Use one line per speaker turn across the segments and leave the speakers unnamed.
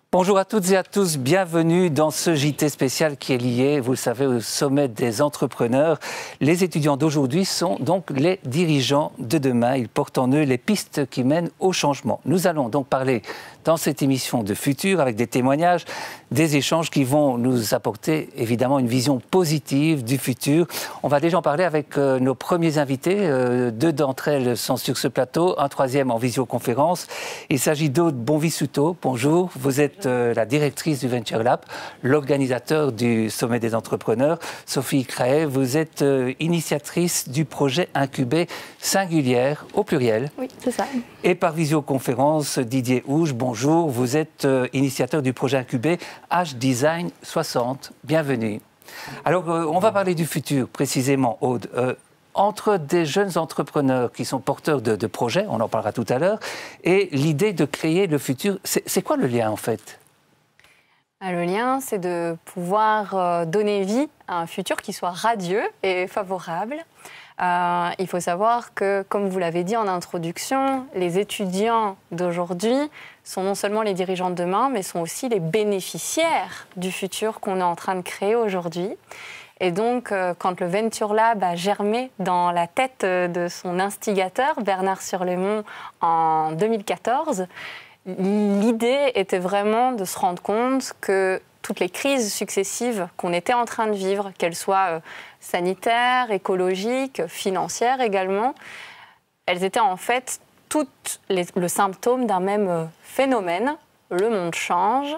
Bonjour à toutes et à tous, bienvenue dans ce JT spécial qui est lié, vous le savez, au sommet des entrepreneurs. Les étudiants d'aujourd'hui sont donc les dirigeants de demain. Ils portent en eux les pistes qui mènent au changement. Nous allons donc parler dans cette émission de futur avec des témoignages, des échanges qui vont nous apporter évidemment une vision positive du futur. On va déjà en parler avec nos premiers invités. Deux d'entre elles sont sur ce plateau, un troisième en visioconférence. Il s'agit d'Aude Bonvisuto. Bonjour, vous êtes la directrice du Venture Lab, l'organisateur du Sommet des entrepreneurs. Sophie Crae, vous êtes initiatrice du projet Incubé Singulière, au pluriel.
Oui, c'est ça.
Et par visioconférence, Didier Houge, bonjour. Vous êtes initiateur du projet Incubé H-Design 60. Bienvenue. Alors, on va parler du futur, précisément, Aude. Entre des jeunes entrepreneurs qui sont porteurs de projets, on en parlera tout à l'heure, et l'idée de créer le futur, c'est quoi le lien en fait ?
Le lien, c'est de pouvoir donner vie à un futur qui soit radieux et favorable. Il faut savoir que, comme vous l'avez dit en introduction, les étudiants d'aujourd'hui sont non seulement les dirigeants de demain, mais sont aussi les bénéficiaires du futur qu'on est en train de créer aujourd'hui. Et donc, quand le Venture Lab a germé dans la tête de son instigateur, Bernard Surlemont, en 2014, l'idée était vraiment de se rendre compte que toutes les crises successives qu'on était en train de vivre, qu'elles soient sanitaires, écologiques, financières également, elles étaient en fait toutes le symptôme d'un même phénomène. Le monde change,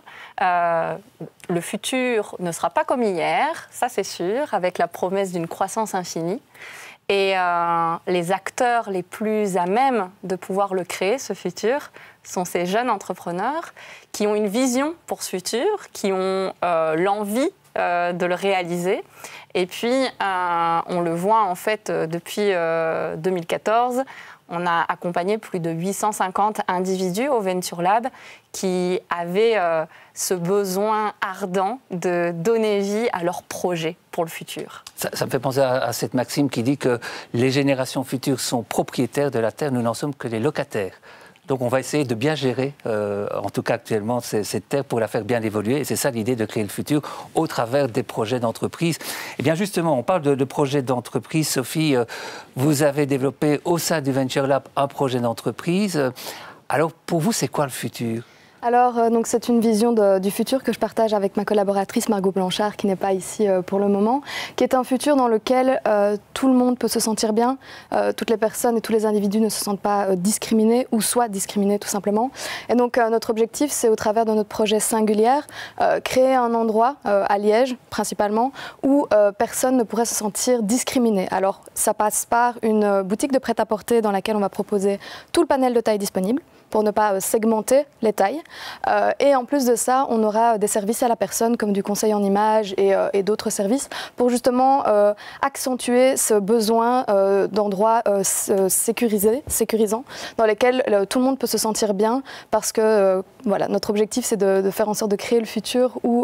le futur ne sera pas comme hier, ça c'est sûr, avec la promesse d'une croissance infinie. Et les acteurs les plus à même de pouvoir le créer, ce futur, sont ces jeunes entrepreneurs qui ont une vision pour ce futur, qui ont l'envie de le réaliser. Et puis, on le voit en fait depuis 2014, on a accompagné plus de 850 individus au Venture Lab qui avaient ce besoin ardent de donner vie à leur projet pour le futur.
Ça me fait penser à cette maxime qui dit que les générations futures sont propriétaires de la Terre, nous n'en sommes que les locataires. Donc on va essayer de bien gérer, en tout cas actuellement, cette terre pour la faire bien évoluer. Et c'est ça l'idée de créer le futur au travers des projets d'entreprise. Et bien justement, on parle de projets d'entreprise. Sophie, vous avez développé au sein du Venture Lab un projet d'entreprise. Alors pour vous, c'est quoi le futur ?
Alors, donc c'est une vision du futur que je partage avec ma collaboratrice Margot Blanchard, qui n'est pas ici pour le moment, qui est un futur dans lequel tout le monde peut se sentir bien, toutes les personnes et tous les individus ne se sentent pas discriminés ou soit discriminés tout simplement. Et donc notre objectif, c'est au travers de notre projet Singulière, créer un endroit à Liège principalement où personne ne pourrait se sentir discriminé. Alors ça passe par une boutique de prêt-à-porter dans laquelle on va proposer tout le panel de tailles disponibles, pour ne pas segmenter les tailles. Et en plus de ça, on aura des services à la personne, comme du conseil en images et d'autres services, pour justement accentuer ce besoin d'endroits sécurisants, dans lesquels tout le monde peut se sentir bien, parce que voilà, notre objectif, c'est de faire en sorte de créer le futur où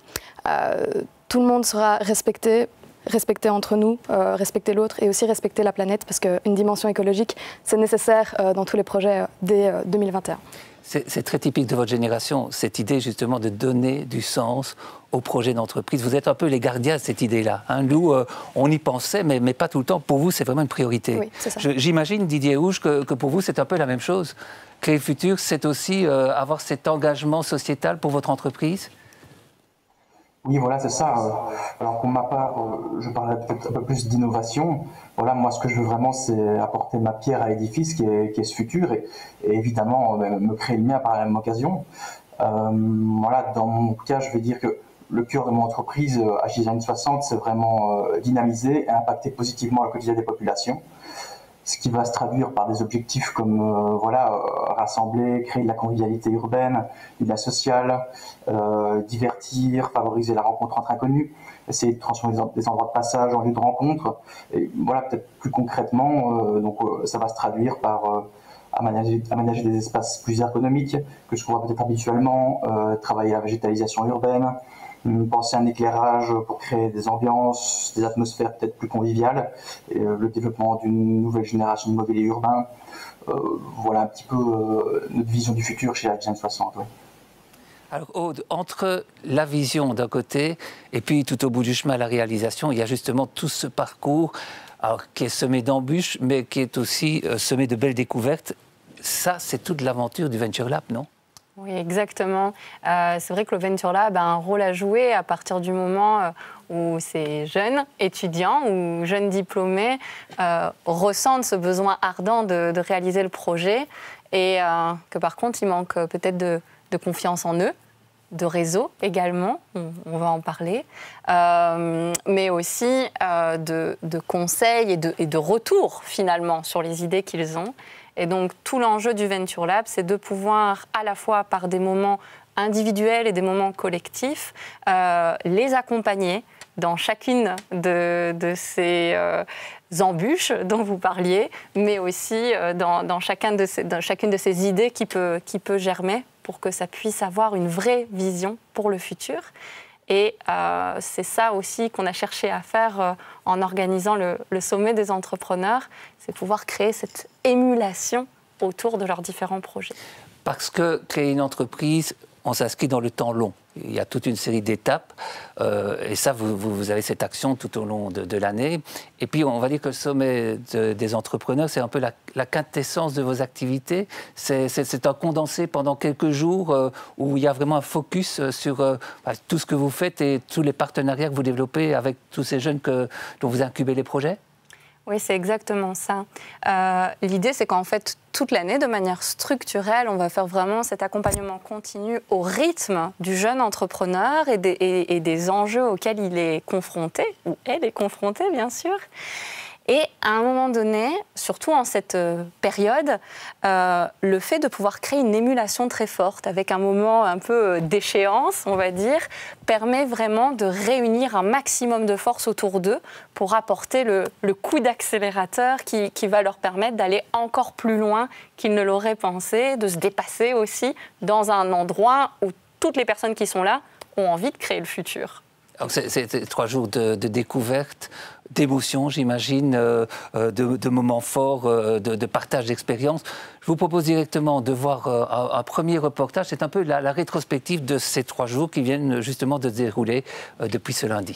tout le monde sera respecter entre nous, respecter l'autre et aussi respecter la planète, parce qu'une dimension écologique, c'est nécessaire dans tous les projets dès 2021.
C'est très typique de votre génération, cette idée justement de donner du sens aux projets d'entreprise. Vous êtes un peu les gardiens de cette idée-là. Hein. Nous, on y pensait, mais pas tout le temps. Pour vous, c'est vraiment une priorité.
Oui, c'est ça.
J'imagine, Didier Houge, que pour vous, c'est un peu la même chose. Créer le futur, c'est aussi avoir cet engagement sociétal pour votre entreprise ?
Oui, voilà, c'est ça. Alors pour ma part, je parlerai peut-être un peu plus d'innovation. Voilà, moi, ce que je veux vraiment, c'est apporter ma pierre à l'édifice qui est ce futur et évidemment me créer le mien par la même occasion. Voilà, dans mon cas, je vais dire que le cœur de mon entreprise, H-Design 60, c'est vraiment dynamiser et impacter positivement le quotidien des populations. Ce qui va se traduire par des objectifs comme rassembler, créer de la convivialité urbaine, du lien social, divertir, favoriser la rencontre entre inconnus, essayer de transformer des endroits de passage en lieux de rencontre. Et voilà, peut-être plus concrètement, ça va se traduire par aménager des espaces plus ergonomiques que je vois peut-être habituellement, travailler à la végétalisation urbaine, penser à un éclairage pour créer des ambiances, des atmosphères peut-être plus conviviales, et le développement d'une nouvelle génération de mobilier urbain. Voilà un petit peu notre vision du futur chez H-Design 60. Ouais.
Alors Aude, entre la vision d'un côté et puis tout au bout du chemin la réalisation, il y a justement tout ce parcours qui est semé d'embûches, mais qui est aussi semé de belles découvertes. Ça, c'est toute l'aventure du Venture Lab, non ?
Oui, exactement. C'est vrai que le Venture Lab a un rôle à jouer à partir du moment où ces jeunes étudiants ou jeunes diplômés ressentent ce besoin ardent de réaliser le projet et que par contre, il manque peut-être de confiance en eux, de réseau également, on va en parler, mais aussi de conseils et de retours finalement sur les idées qu'ils ont. Et donc tout l'enjeu du Venture Lab, c'est de pouvoir à la fois par des moments individuels et des moments collectifs, les accompagner dans chacune de ces embûches dont vous parliez, mais aussi dans chacune de ces idées qui peut germer pour que ça puisse avoir une vraie vision pour le futur. Et c'est ça aussi qu'on a cherché à faire en organisant le sommet des entrepreneurs, c'est pouvoir créer cette émulation autour de leurs différents projets.
Parce que créer une entreprise, on s'inscrit dans le temps long. Il y a toute une série d'étapes et ça, vous avez cette action tout au long de l'année. Et puis, on va dire que le sommet des entrepreneurs, c'est un peu la quintessence de vos activités. C'est un condensé pendant quelques jours où il y a vraiment un focus sur tout ce que vous faites et tous les partenariats que vous développez avec tous ces jeunes dont vous incubez les projets.
Oui, c'est exactement ça. L'idée, c'est qu'en fait, toute l'année, de manière structurelle, on va faire vraiment cet accompagnement continu au rythme du jeune entrepreneur et des enjeux auxquels il est confronté, ou elle est confrontée, bien sûr. Et à un moment donné, surtout en cette période, le fait de pouvoir créer une émulation très forte avec un moment un peu d'échéance, on va dire, permet vraiment de réunir un maximum de force autour d'eux pour apporter le coup d'accélérateur qui va leur permettre d'aller encore plus loin qu'ils ne l'auraient pensé, de se dépasser aussi dans un endroit où toutes les personnes qui sont là ont envie de créer le futur.
C'est 3 jours de découverte, d'émotions, j'imagine, de moments forts, de partage d'expériences. Je vous propose directement de voir un premier reportage. C'est un peu la rétrospective de ces 3 jours qui viennent justement de se dérouler depuis ce lundi.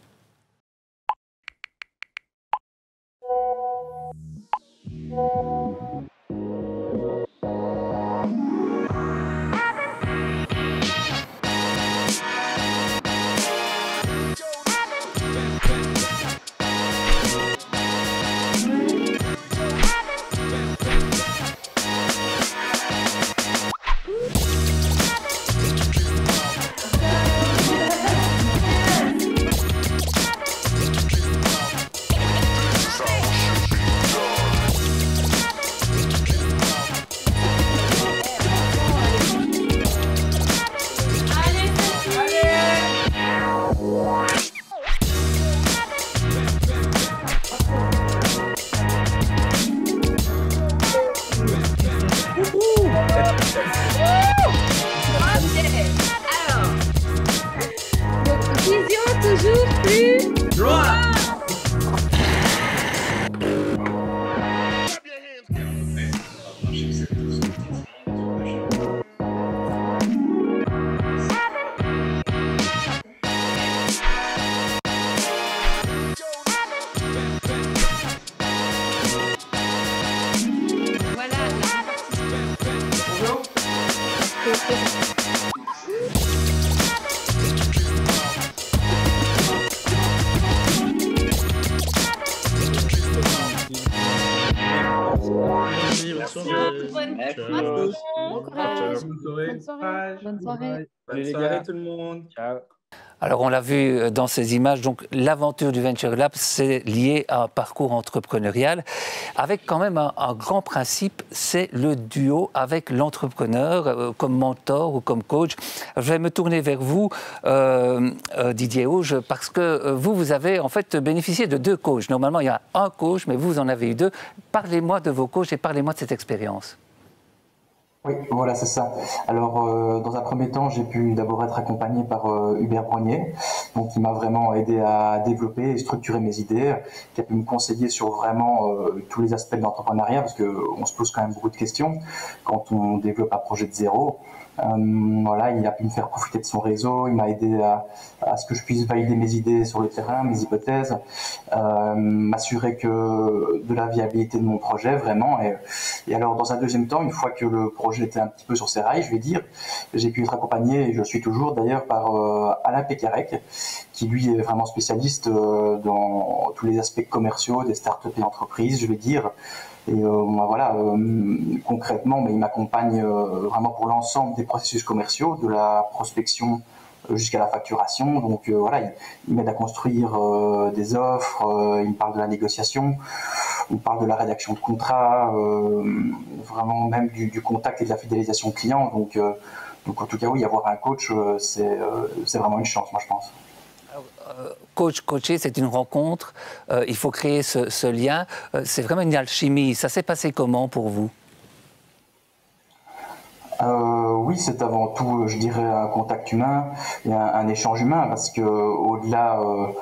Bonne soirée. Allez les gars, tout le monde. Ciao.
Alors, on l'a vu dans ces images, donc l'aventure du Venture Lab, c'est lié à un parcours entrepreneurial, avec quand même un grand principe, c'est le duo avec l'entrepreneur, comme mentor ou comme coach. Je vais me tourner vers vous, Didier Auge, parce que vous avez en fait bénéficié de 2 coachs. Normalement, il y a un coach, mais vous en avez eu 2. Parlez-moi de vos coachs et parlez-moi de cette expérience.
Oui, voilà, c'est ça. Alors, dans un premier temps, j'ai pu d'abord être accompagné par Hubert Brognier, donc qui m'a vraiment aidé à développer et structurer mes idées, qui a pu me conseiller sur vraiment tous les aspects de l'entrepreneuriat, parce qu'on se pose quand même beaucoup de questions quand on développe un projet de zéro. Voilà, il a pu me faire profiter de son réseau, il m'a aidé à ce que je puisse valider mes idées sur le terrain, mes hypothèses, m'assurer de la viabilité de mon projet vraiment. Et alors dans un deuxième temps, une fois que le projet était un petit peu sur ses rails, je vais dire, j'ai pu être accompagné, et je suis toujours d'ailleurs, par Alain Pécarec, qui lui est vraiment spécialiste dans tous les aspects commerciaux des startups et entreprises, je vais dire. Et voilà, concrètement, il m'accompagne vraiment pour l'ensemble des processus commerciaux, de la prospection jusqu'à la facturation. Donc voilà, il m'aide à construire des offres, il me parle de la négociation, il me parle de la rédaction de contrats, vraiment même du contact et de la fidélisation client. Donc en tout cas, oui, avoir un coach, c'est vraiment une chance, moi je pense.
Coacher, c'est une rencontre, il faut créer ce lien, c'est vraiment une alchimie. Ça s'est passé comment pour vous?
Oui, c'est avant tout, je dirais, un contact humain et un échange humain, parce que au-delà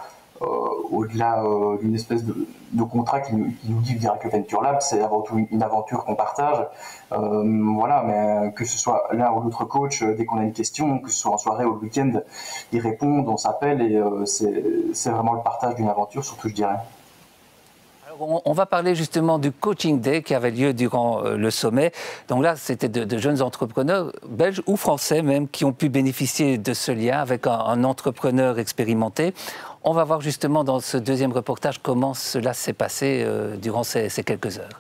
d'une espèce de contrat qui nous dit avec le Venture Lab, c'est avant tout une aventure qu'on partage. Voilà, mais que ce soit l'un ou l'autre coach, dès qu'on a une question, que ce soit en soirée ou le week-end, ils répondent, on s'appelle, et c'est vraiment le partage d'une aventure, surtout, je dirais.
Alors, on va parler justement du Coaching Day qui avait lieu durant le sommet. Donc là, c'était de jeunes entrepreneurs, belges ou français même, qui ont pu bénéficier de ce lien avec un entrepreneur expérimenté. On va voir justement dans ce deuxième reportage comment cela s'est passé durant ces quelques heures.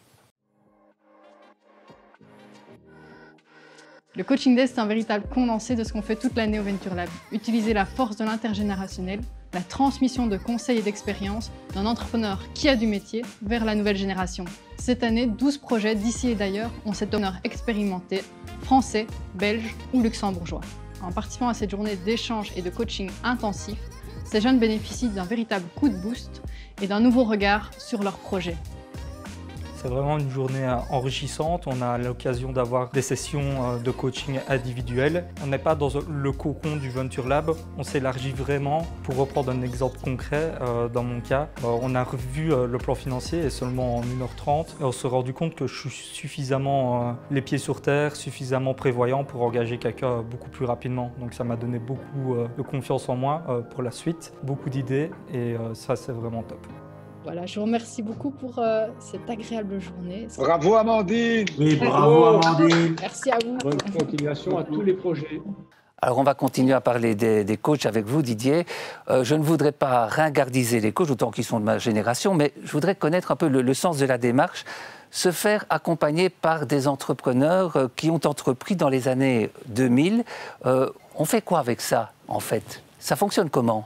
Le Coaching Day, c'est un véritable condensé de ce qu'on fait toute l'année au Venture Lab. Utiliser la force de l'intergénérationnel, la transmission de conseils et d'expériences d'un entrepreneur qui a du métier vers la nouvelle génération. Cette année, 12 projets d'ici et d'ailleurs ont cet honneur expérimenté, français, belge ou luxembourgeois. En participant à cette journée d'échange et de coaching intensif, ces jeunes bénéficient d'un véritable coup de boost et d'un nouveau regard sur leur projet.
C'est vraiment une journée enrichissante. On a l'occasion d'avoir des sessions de coaching individuel. On n'est pas dans le cocon du Venture Lab. On s'élargit vraiment. Pour reprendre un exemple concret, dans mon cas, on a revu le plan financier et seulement en 1h30. Et on s'est rendu compte que je suis suffisamment les pieds sur terre, suffisamment prévoyant pour engager quelqu'un beaucoup plus rapidement. Donc ça m'a donné beaucoup de confiance en moi pour la suite, beaucoup d'idées et ça c'est vraiment top.
Voilà, je vous remercie beaucoup pour cette agréable journée.
Bravo Amandine!
Oui, bravo Amandine!
Merci à vous.
Bonne continuation à tous les projets.
Alors on va continuer à parler des coachs avec vous, Didier. Je ne voudrais pas ringardiser les coachs, autant qu'ils sont de ma génération, mais je voudrais connaître un peu le sens de la démarche, se faire accompagner par des entrepreneurs qui ont entrepris dans les années 2000. On fait quoi avec ça, en fait? Ça fonctionne comment?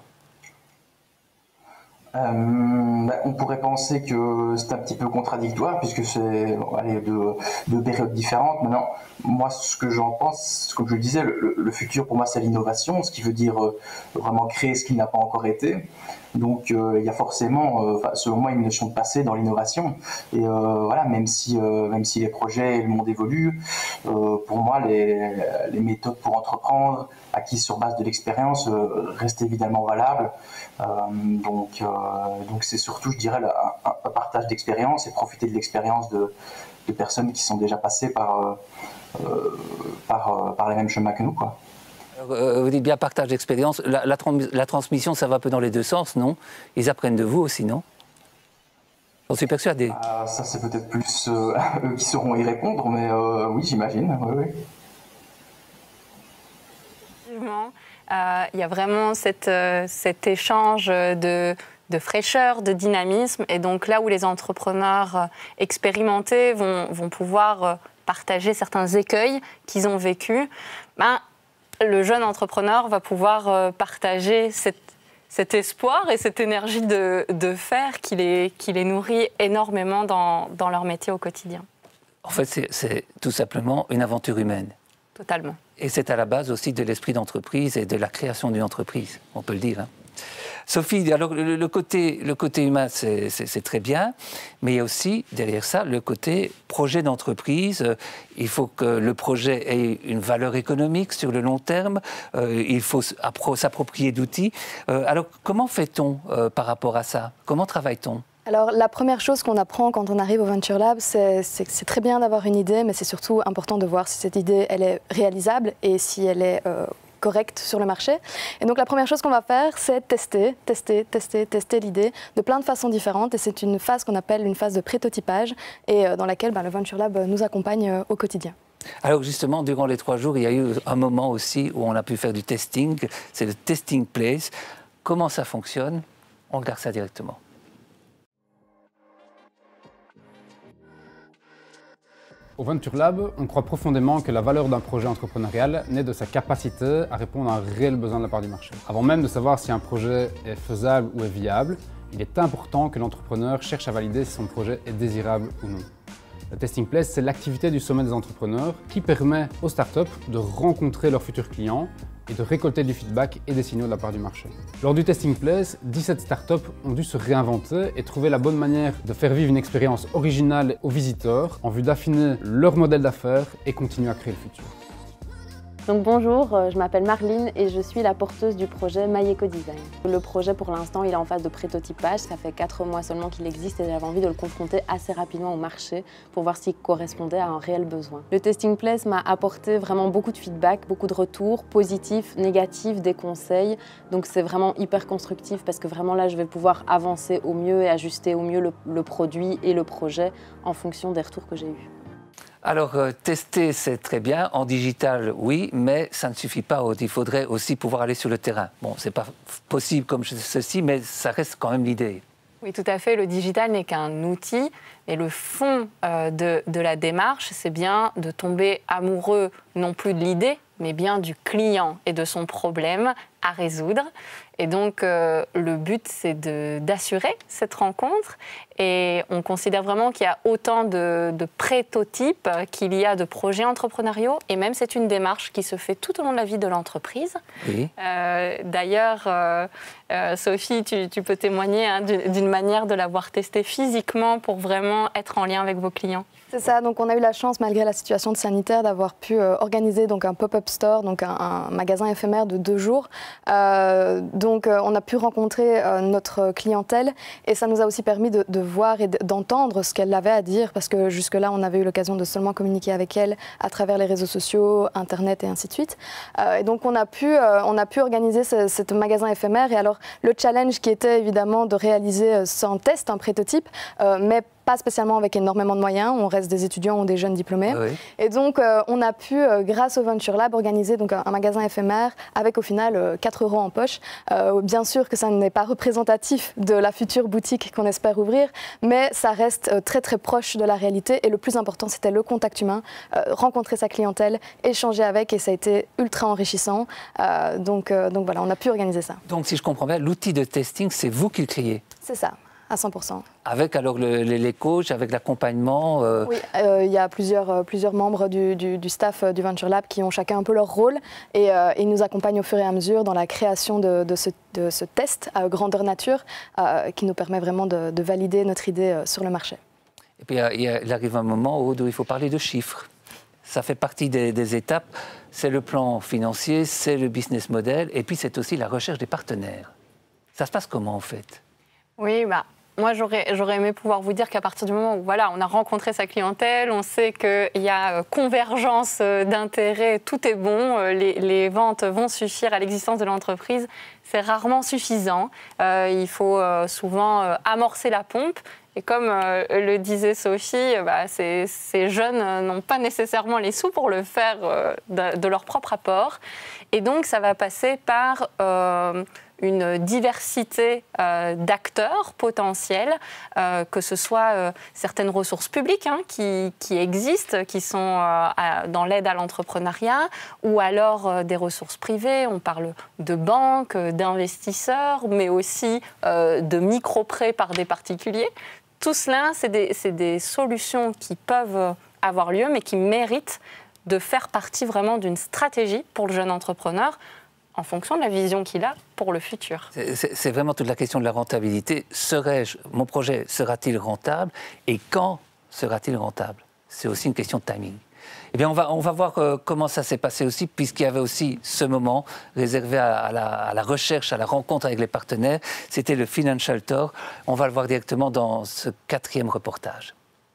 On pourrait penser que c'est un petit peu contradictoire puisque c'est deux périodes différentes. Maintenant, moi, ce que j'en pense, comme je le disais, le futur pour moi c'est l'innovation, ce qui veut dire vraiment créer ce qui n'a pas encore été. Donc il y a forcément, selon moi, une notion de passé dans l'innovation. Et voilà, même si les projets et le monde évoluent, pour moi, les méthodes pour entreprendre, acquises sur base de l'expérience, restent évidemment valables. Donc c'est surtout, je dirais, un partage d'expérience et profiter de l'expérience de personnes qui sont déjà passées par les mêmes chemins que nous, quoi.
Vous dites bien partage d'expérience. La transmission, ça va un peu dans les deux sens, non? Ils apprennent de vous aussi, non? J'en suis persuadé.
Ça, c'est peut-être plus eux qui sauront y répondre, mais oui, j'imagine. Oui.
Il y a vraiment cet échange de fraîcheur, de dynamisme. Et donc là où les entrepreneurs expérimentés vont pouvoir partager certains écueils qu'ils ont vécus, le jeune entrepreneur va pouvoir partager cet espoir et cette énergie de faire qui les nourrit énormément dans leur métier au quotidien.
En fait, c'est tout simplement une aventure humaine.
Totalement.
Et c'est à la base aussi de l'esprit d'entreprise et de la création d'une entreprise, on peut le dire. Sophie, alors le côté humain, c'est très bien, mais il y a aussi derrière ça le côté projet d'entreprise. Il faut que le projet ait une valeur économique sur le long terme. Il faut s'approprier d'outils. Alors comment fait-on par rapport à ça? Comment travaille-t-on?
Alors, la première chose qu'on apprend quand on arrive au Venture Lab, c'est que c'est très bien d'avoir une idée, mais c'est surtout important de voir si cette idée, elle est réalisable et si elle est correcte sur le marché. Et donc, la première chose qu'on va faire, c'est tester l'idée de plein de façons différentes. Et c'est une phase qu'on appelle une phase de prototypage et dans laquelle le Venture Lab nous accompagne au quotidien.
Alors justement, durant les 3 jours, il y a eu un moment aussi où on a pu faire du testing. C'est le testing place. Comment ça fonctionne? On regarde ça directement.
Au Venture Lab, on croit profondément que la valeur d'un projet entrepreneurial naît de sa capacité à répondre à un réel besoin de la part du marché. Avant même de savoir si un projet est faisable ou est viable, il est important que l'entrepreneur cherche à valider si son projet est désirable ou non. Le Testing Place, c'est l'activité du sommet des entrepreneurs qui permet aux startups de rencontrer leurs futurs clients et de récolter du feedback et des signaux de la part du marché. Lors du Testing Place, 17 startups ont dû se réinventer et trouver la bonne manière de faire vivre une expérience originale aux visiteurs en vue d'affiner leur modèle d'affaires et continuer à créer le futur.
Donc bonjour, je m'appelle Marline et je suis la porteuse du projet MyEco Design. Le projet pour l'instant il est en phase de prototypage, ça fait 4 mois seulement qu'il existe et j'avais envie de le confronter assez rapidement au marché pour voir s'il correspondait à un réel besoin. Le Testing Place m'a apporté vraiment beaucoup de feedback, beaucoup de retours positifs, négatifs, des conseils. Donc c'est vraiment hyper constructif parce que vraiment là je vais pouvoir avancer au mieux et ajuster au mieux le produit et le projet en fonction des retours que j'ai eus.
Alors, tester, c'est très bien. En digital, oui, mais ça ne suffit pas. Il faudrait aussi pouvoir aller sur le terrain. Bon, ce n'est pas possible comme ceci, mais ça reste quand même l'idée.
Oui, tout à fait. Le digital n'est qu'un outil. Et le fond de la démarche, c'est bien de tomber amoureux, non plus de l'idée, mais bien du client et de son problème à résoudre. Et donc, le but, c'est d'assurer cette rencontre. Et on considère vraiment qu'il y a autant de prototypes qu'il y a de projets entrepreneuriaux. Et même, c'est une démarche qui se fait tout au long de la vie de l'entreprise. Oui. D'ailleurs, Sophie, tu peux témoigner d'une manière de l'avoir testé physiquement pour vraiment être en lien avec vos clients.
C'est ça, donc on a eu la chance, malgré la situation sanitaire, d'avoir pu organiser donc un pop-up store, donc un magasin éphémère de 2 jours. Donc on a pu rencontrer notre clientèle et ça nous a aussi permis de voir et d'entendre ce qu'elle avait à dire, parce que jusque-là, on avait eu l'occasion de seulement communiquer avec elle à travers les réseaux sociaux, Internet et ainsi de suite. Et donc on a pu organiser ce magasin éphémère. Et alors le challenge qui était évidemment de réaliser sans test un prototype, mais pas spécialement avec énormément de moyens, on reste des étudiants ou des jeunes diplômés. Oui. Et donc, on a pu, grâce au Venture Lab, organiser donc, un magasin éphémère avec au final 4 € en poche. Bien sûr que ça n'est pas représentatif de la future boutique qu'on espère ouvrir, mais ça reste très très proche de la réalité. Et le plus important, c'était le contact humain, rencontrer sa clientèle, échanger avec, et ça a été ultra enrichissant. Donc voilà, on a pu organiser ça.
Donc si je comprends bien, l'outil de testing, c'est vous qui le créez? C'est
ça. À 100%.
Avec alors les coachs, avec l'accompagnement
Oui, il y a plusieurs membres du staff du Venture Lab qui ont chacun un peu leur rôle et ils nous accompagnent au fur et à mesure dans la création de ce test à grandeur nature qui nous permet vraiment de valider notre idée sur le marché.
Et puis il arrive un moment où il faut parler de chiffres. Ça fait partie des étapes. C'est le plan financier, c'est le business model et puis c'est aussi la recherche des partenaires. Ça se passe comment en fait?
Oui, moi, j'aurais aimé pouvoir vous dire qu'à partir du moment où voilà, on a rencontré sa clientèle, on sait qu'il y a convergence d'intérêts, tout est bon, les ventes vont suffire à l'existence de l'entreprise. C'est rarement suffisant. Il faut souvent amorcer la pompe. Et comme le disait Sophie, ces jeunes n'ont pas nécessairement les sous pour le faire de leur propre apport. Et donc, ça va passer par une diversité d'acteurs potentiels, que ce soit certaines ressources publiques qui existent, qui sont dans l'aide à l'entrepreneuriat, ou alors des ressources privées. On parle de banques, d'investisseurs, mais aussi de micro-prêts par des particuliers. Tout cela, c'est des solutions qui peuvent avoir lieu, mais qui méritent de faire partie vraiment d'une stratégie pour le jeune entrepreneur, en fonction de la vision qu'il a pour le futur.
C'est vraiment toute la question de la rentabilité. Mon projet sera-t-il rentable et quand sera-t-il rentable? C'est aussi une question de timing. Eh bien, on va voir comment ça s'est passé aussi, puisqu'il y avait aussi ce moment réservé à la recherche, à la rencontre avec les partenaires. C'était le Financial Tour. On va le voir directement dans ce 4e reportage.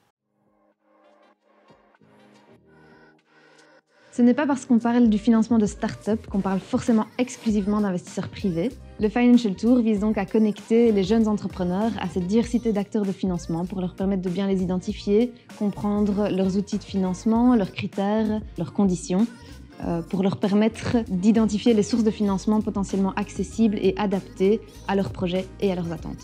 Ce n'est pas parce qu'on parle du financement de start-up qu'on parle forcément exclusivement d'investisseurs privés. Le Financial Tour vise donc à connecter les jeunes entrepreneurs à cette diversité d'acteurs de financement pour leur permettre de bien les identifier, comprendre leurs outils de financement, leurs critères, leurs conditions, pour leur permettre d'identifier les sources de financement potentiellement accessibles et adaptées à leurs projets et à leurs attentes.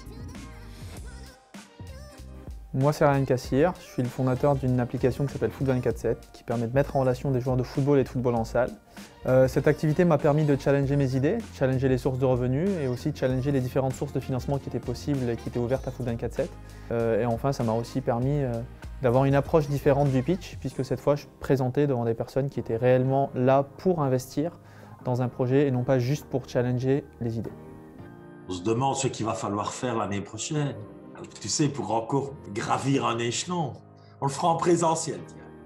Moi, c'est Ryan Cassier, je suis le fondateur d'une application qui s'appelle Foot 24/7, qui permet de mettre en relation des joueurs de football et de football en salle. Cette activité m'a permis de challenger mes idées, challenger les sources de revenus et aussi challenger les différentes sources de financement qui étaient possibles et qui étaient ouvertes à Foot 24/7. Et enfin, ça m'a aussi permis d'avoir une approche différente du pitch, puisque cette fois, je présentais devant des personnes qui étaient réellement là pour investir dans un projet et non pas juste pour challenger les idées.
On se demande ce qu'il va falloir faire l'année prochaine. Tu sais, pour encore gravir un échelon, on le fera en présentiel.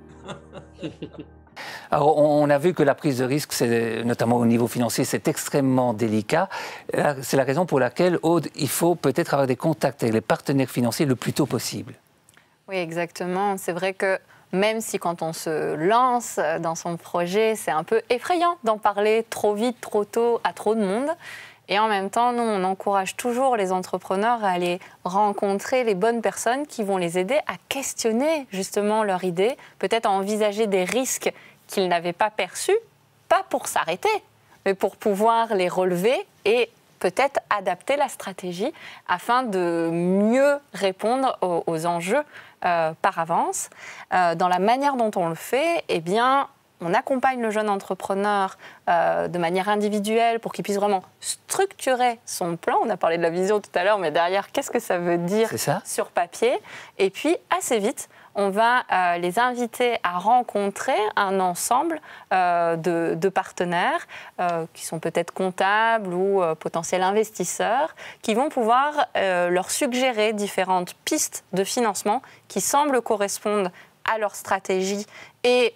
Alors, on a vu que la prise de risque, notamment au niveau financier, c'est extrêmement délicat. C'est la raison pour laquelle, Aude, il faut peut-être avoir des contacts avec les partenaires financiers le plus tôt possible.
Oui, exactement. C'est vrai que même si quand on se lance dans son projet, c'est un peu effrayant d'en parler trop vite, trop tôt, à trop de monde. Et en même temps, nous, on encourage toujours les entrepreneurs à aller rencontrer les bonnes personnes qui vont les aider à questionner justement leur idée, peut-être à envisager des risques qu'ils n'avaient pas perçus, pas pour s'arrêter, mais pour pouvoir les relever et peut-être adapter la stratégie afin de mieux répondre aux enjeux par avance. Dans la manière dont on le fait, eh bien, on accompagne le jeune entrepreneur de manière individuelle pour qu'il puisse vraiment structurer son plan. On a parlé de la vision tout à l'heure, mais derrière, qu'est-ce que ça veut dire sur papier? Et puis, assez vite, on va les inviter à rencontrer un ensemble de partenaires qui sont peut-être comptables ou potentiels investisseurs, qui vont pouvoir leur suggérer différentes pistes de financement qui semblent correspondre à leur stratégie et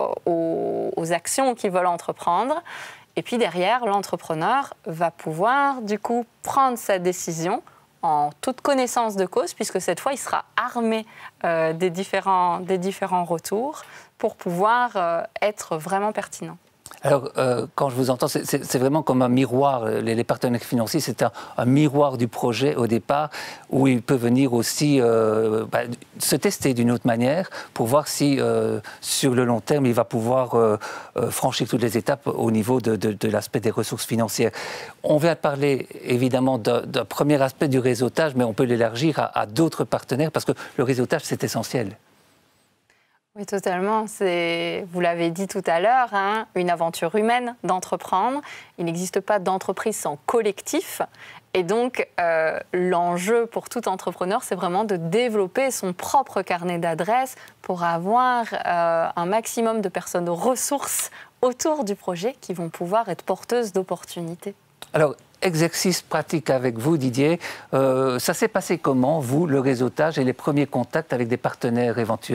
aux actions qu'ils veulent entreprendre. Et puis derrière, l'entrepreneur va pouvoir du coup prendre sa décision en toute connaissance de cause, puisque cette fois, il sera armé des différents retours pour pouvoir être vraiment pertinent.
Alors, quand je vous entends, c'est vraiment comme un miroir. Les partenaires financiers, c'est un miroir du projet au départ, où il peut venir aussi se tester d'une autre manière pour voir si, sur le long terme, il va pouvoir franchir toutes les étapes au niveau de l'aspect des ressources financières. On vient de parler, évidemment, d'un premier aspect du réseautage, mais on peut l'élargir à d'autres partenaires, parce que le réseautage, c'est essentiel.
Oui, totalement. C'est, vous l'avez dit tout à l'heure, une aventure humaine d'entreprendre. Il n'existe pas d'entreprise sans collectif. Et donc, l'enjeu pour tout entrepreneur, c'est vraiment de développer son propre carnet d'adresses pour avoir un maximum de personnes ressources autour du projet qui vont pouvoir être porteuses d'opportunités. Alors,
exercice pratique avec vous, Didier. Ça s'est passé comment, vous, le réseautage et les premiers contacts avec des partenaires éventuels ?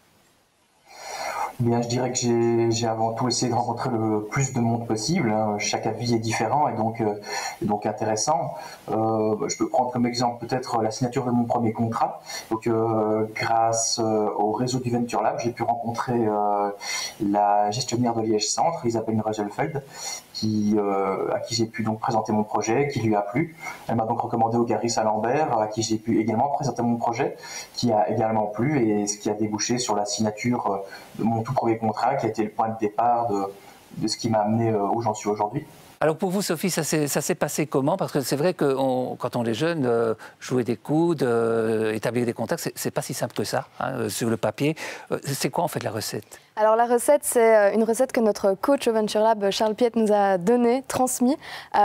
Bien, je dirais que j'ai avant tout essayé de rencontrer le plus de monde possible. Chaque avis est différent et donc intéressant. Je peux prendre comme exemple peut-être la signature de mon premier contrat. Donc, grâce au réseau du Venture Lab, j'ai pu rencontrer la gestionnaire de Liège Centre, Isabelle Reuselfeld, à qui j'ai pu donc présenter mon projet, qui lui a plu. Elle m'a donc recommandé au Gary Salambert, à qui j'ai pu également présenter mon projet, qui a également plu, et ce qui a débouché sur la signature de mon tout premier contrat, qui a été le point de départ de ce qui m'a amené où j'en suis aujourd'hui.
Alors pour vous, Sophie, ça s'est passé comment? Parce que c'est vrai que quand on est jeune, jouer des coudes, établir des contacts, c'est pas si simple que ça, sur le papier. C'est quoi en fait la recette?
Alors la recette, c'est une recette que notre coach au Venture Lab, Charles Piette, nous a donnée, transmise.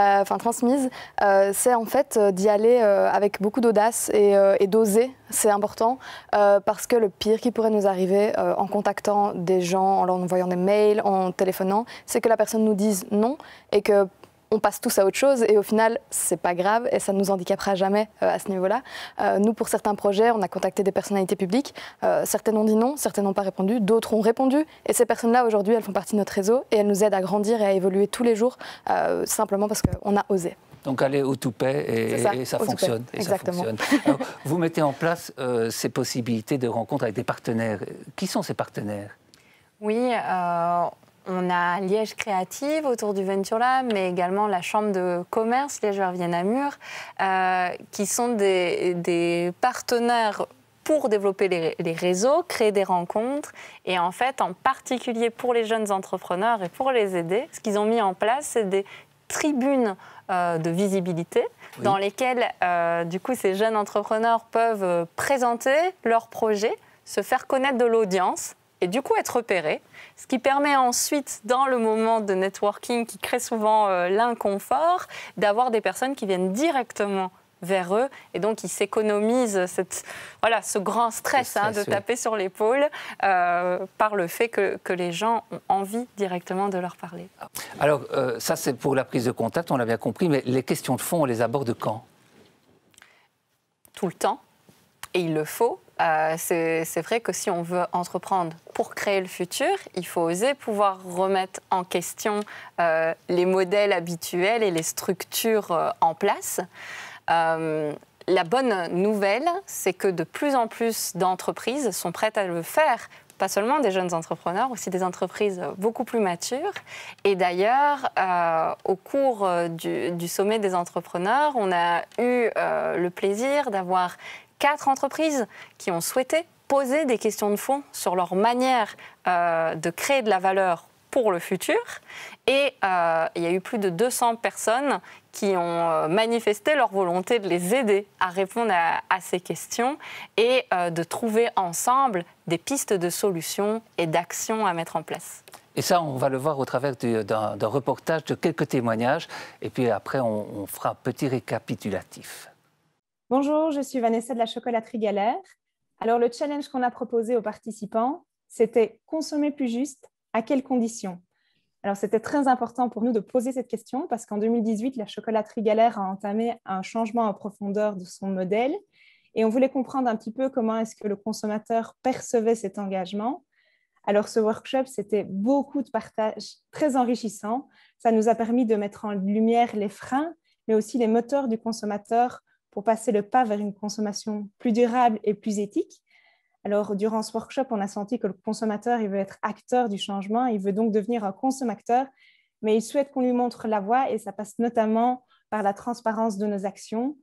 C'est en fait d'y aller avec beaucoup d'audace et d'oser, c'est important, parce que le pire qui pourrait nous arriver en contactant des gens, en leur envoyant des mails, en téléphonant, c'est que la personne nous dise non et que on passe tous à autre chose et au final, c'est pas grave et ça ne nous handicapera jamais à ce niveau-là. Nous, pour certains projets, on a contacté des personnalités publiques. Certaines ont dit non, certaines n'ont pas répondu, d'autres ont répondu. Et ces personnes-là, aujourd'hui, elles font partie de notre réseau et elles nous aident à grandir et à évoluer tous les jours, simplement parce qu'on a osé.
Donc aller au toupet et ça fonctionne.
Exactement.
Alors, vous mettez en place ces possibilités de rencontres avec des partenaires. Qui sont ces partenaires?
Oui, on a Liège Créative autour du Venture Lab, mais également la Chambre de commerce Liège-Verviers-Namur, qui sont des partenaires pour développer les réseaux, créer des rencontres. Et en fait, en particulier pour les jeunes entrepreneurs et pour les aider, ce qu'ils ont mis en place, c'est des tribunes de visibilité dans lesquelles, du coup, ces jeunes entrepreneurs peuvent présenter leurs projets, se faire connaître de l'audience et du coup être repérés, ce qui permet ensuite, dans le moment de networking qui crée souvent l'inconfort, d'avoir des personnes qui viennent directement vers eux et donc ils s'économisent ce grand stress de taper sur l'épaule par le fait que les gens ont envie directement de leur parler.
Alors ça c'est pour la prise de contact, on l'a bien compris, mais les questions de fond, on les aborde quand?
Tout le temps, et il le faut. C'est vrai que si on veut entreprendre pour créer le futur, il faut oser pouvoir remettre en question les modèles habituels et les structures en place. La bonne nouvelle, c'est que de plus en plus d'entreprises sont prêtes à le faire. Pas seulement des jeunes entrepreneurs, aussi des entreprises beaucoup plus matures. Et d'ailleurs, au cours du sommet des entrepreneurs, on a eu le plaisir d'avoir 4 entreprises qui ont souhaité poser des questions de fond sur leur manière de créer de la valeur pour le futur. Et il y a eu plus de 200 personnes qui ont manifesté leur volonté de les aider à répondre à ces questions et de trouver ensemble des pistes de solutions et d'actions à mettre en place.
Et ça, on va le voir au travers d'un reportage, de quelques témoignages. Et puis après, on fera un petit récapitulatif.
Bonjour, je suis Vanessa de la Chocolaterie Galère. Alors, le challenge qu'on a proposé aux participants, c'était consommer plus juste, à quelles conditions? Alors, c'était très important pour nous de poser cette question parce qu'en 2018, la Chocolaterie Galère a entamé un changement en profondeur de son modèle et on voulait comprendre un petit peu comment est-ce que le consommateur percevait cet engagement. Alors, ce workshop, c'était beaucoup de partage très enrichissant. Ça nous a permis de mettre en lumière les freins, mais aussi les moteurs du consommateur pour passer le pas vers une consommation plus durable et plus éthique. Alors, durant ce workshop, on a senti que le consommateur, il veut être acteur du changement, il veut donc devenir un consommateur, mais il souhaite qu'on lui montre la voie et ça passe notamment par la transparence de nos actions.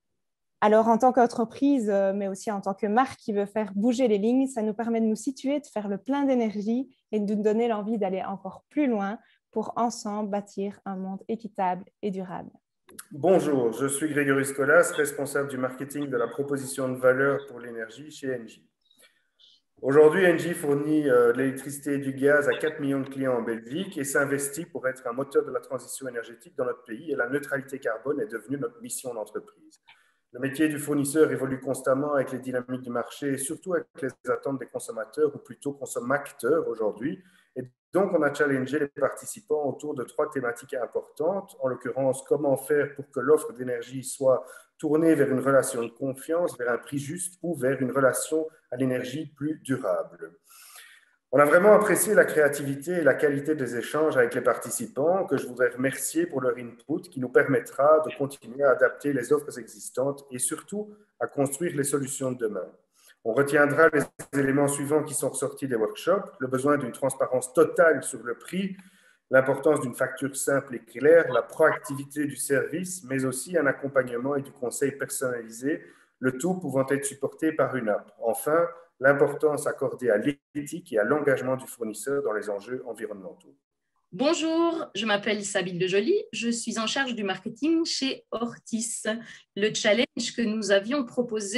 Alors, en tant qu'entreprise, mais aussi en tant que marque qui veut faire bouger les lignes, ça nous permet de nous situer, de faire le plein d'énergie et de nous donner l'envie d'aller encore plus loin pour ensemble bâtir un monde équitable et durable.
Bonjour, je suis Grégory Scolas, responsable du marketing de la proposition de valeur pour l'énergie chez Engie. Aujourd'hui, Engie fournit de l'électricité et du gaz à 4 millions de clients en Belgique et s'investit pour être un moteur de la transition énergétique dans notre pays et la neutralité carbone est devenue notre mission d'entreprise. Le métier du fournisseur évolue constamment avec les dynamiques du marché et surtout avec les attentes des consommateurs ou plutôt consommateurs aujourd'hui. Et donc, on a challengé les participants autour de 3 thématiques importantes, en l'occurrence, comment faire pour que l'offre d'énergie soit tournée vers une relation de confiance, vers un prix juste ou vers une relation à l'énergie plus durable. On a vraiment apprécié la créativité et la qualité des échanges avec les participants, que je voudrais remercier pour leur input qui nous permettra de continuer à adapter les offres existantes et surtout à construire les solutions de demain. On retiendra les éléments suivants qui sont ressortis des workshops, le besoin d'une transparence totale sur le prix, l'importance d'une facture simple et claire, la proactivité du service, mais aussi un accompagnement et du conseil personnalisé, le tout pouvant être supporté par une app. Enfin, l'importance accordée à l'éthique et à l'engagement du fournisseur dans les enjeux environnementaux.
Bonjour, je m'appelle Sabine Lejoly, je suis en charge du marketing chez Ortis. Le challenge que nous avions proposé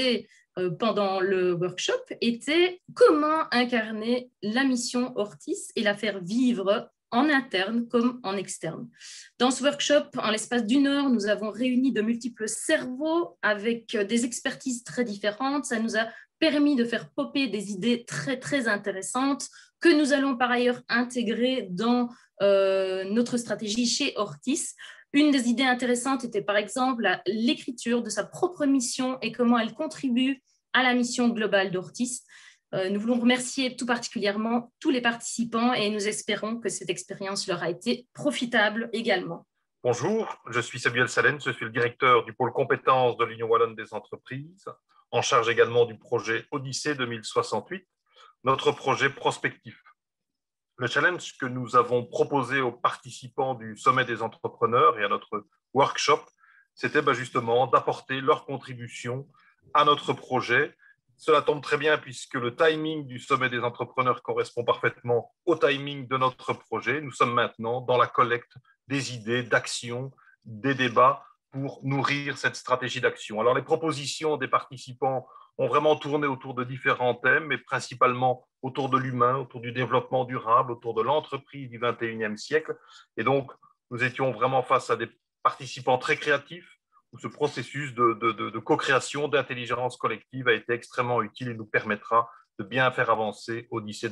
pendant le workshop était comment incarner la mission Hortis et la faire vivre en interne comme en externe. Dans ce workshop, en l'espace d'une heure, nous avons réuni de multiples cerveaux avec des expertises très différentes. Ça nous a permis de faire popper des idées très, très intéressantes que nous allons par ailleurs intégrer dans notre stratégie chez Hortis. Une des idées intéressantes était par exemple l'écriture de sa propre mission et comment elle contribue à la mission globale d'Hortis. Nous voulons remercier tout particulièrement tous les participants et nous espérons que cette expérience leur a été profitable également.
Bonjour, je suis Samuel Salène, je suis le directeur du pôle compétences de l'Union wallonne des entreprises, en charge également du projet Odyssée 2068, notre projet prospectif. Le challenge que nous avons proposé aux participants du Sommet des entrepreneurs et à notre workshop, c'était justement d'apporter leur contribution à notre projet. Cela tombe très bien puisque le timing du Sommet des entrepreneurs correspond parfaitement au timing de notre projet. Nous sommes maintenant dans la collecte des idées, d'actions, des débats pour nourrir cette stratégie d'action. Alors les propositions des participants ont vraiment tourné autour de différents thèmes, mais principalement autour de l'humain, autour du développement durable, autour de l'entreprise du 21e siècle. Et donc, nous étions vraiment face à des participants très créatifs, où ce processus de co-création, d'intelligence collective a été extrêmement utile et nous permettra de bien faire avancer Odyssée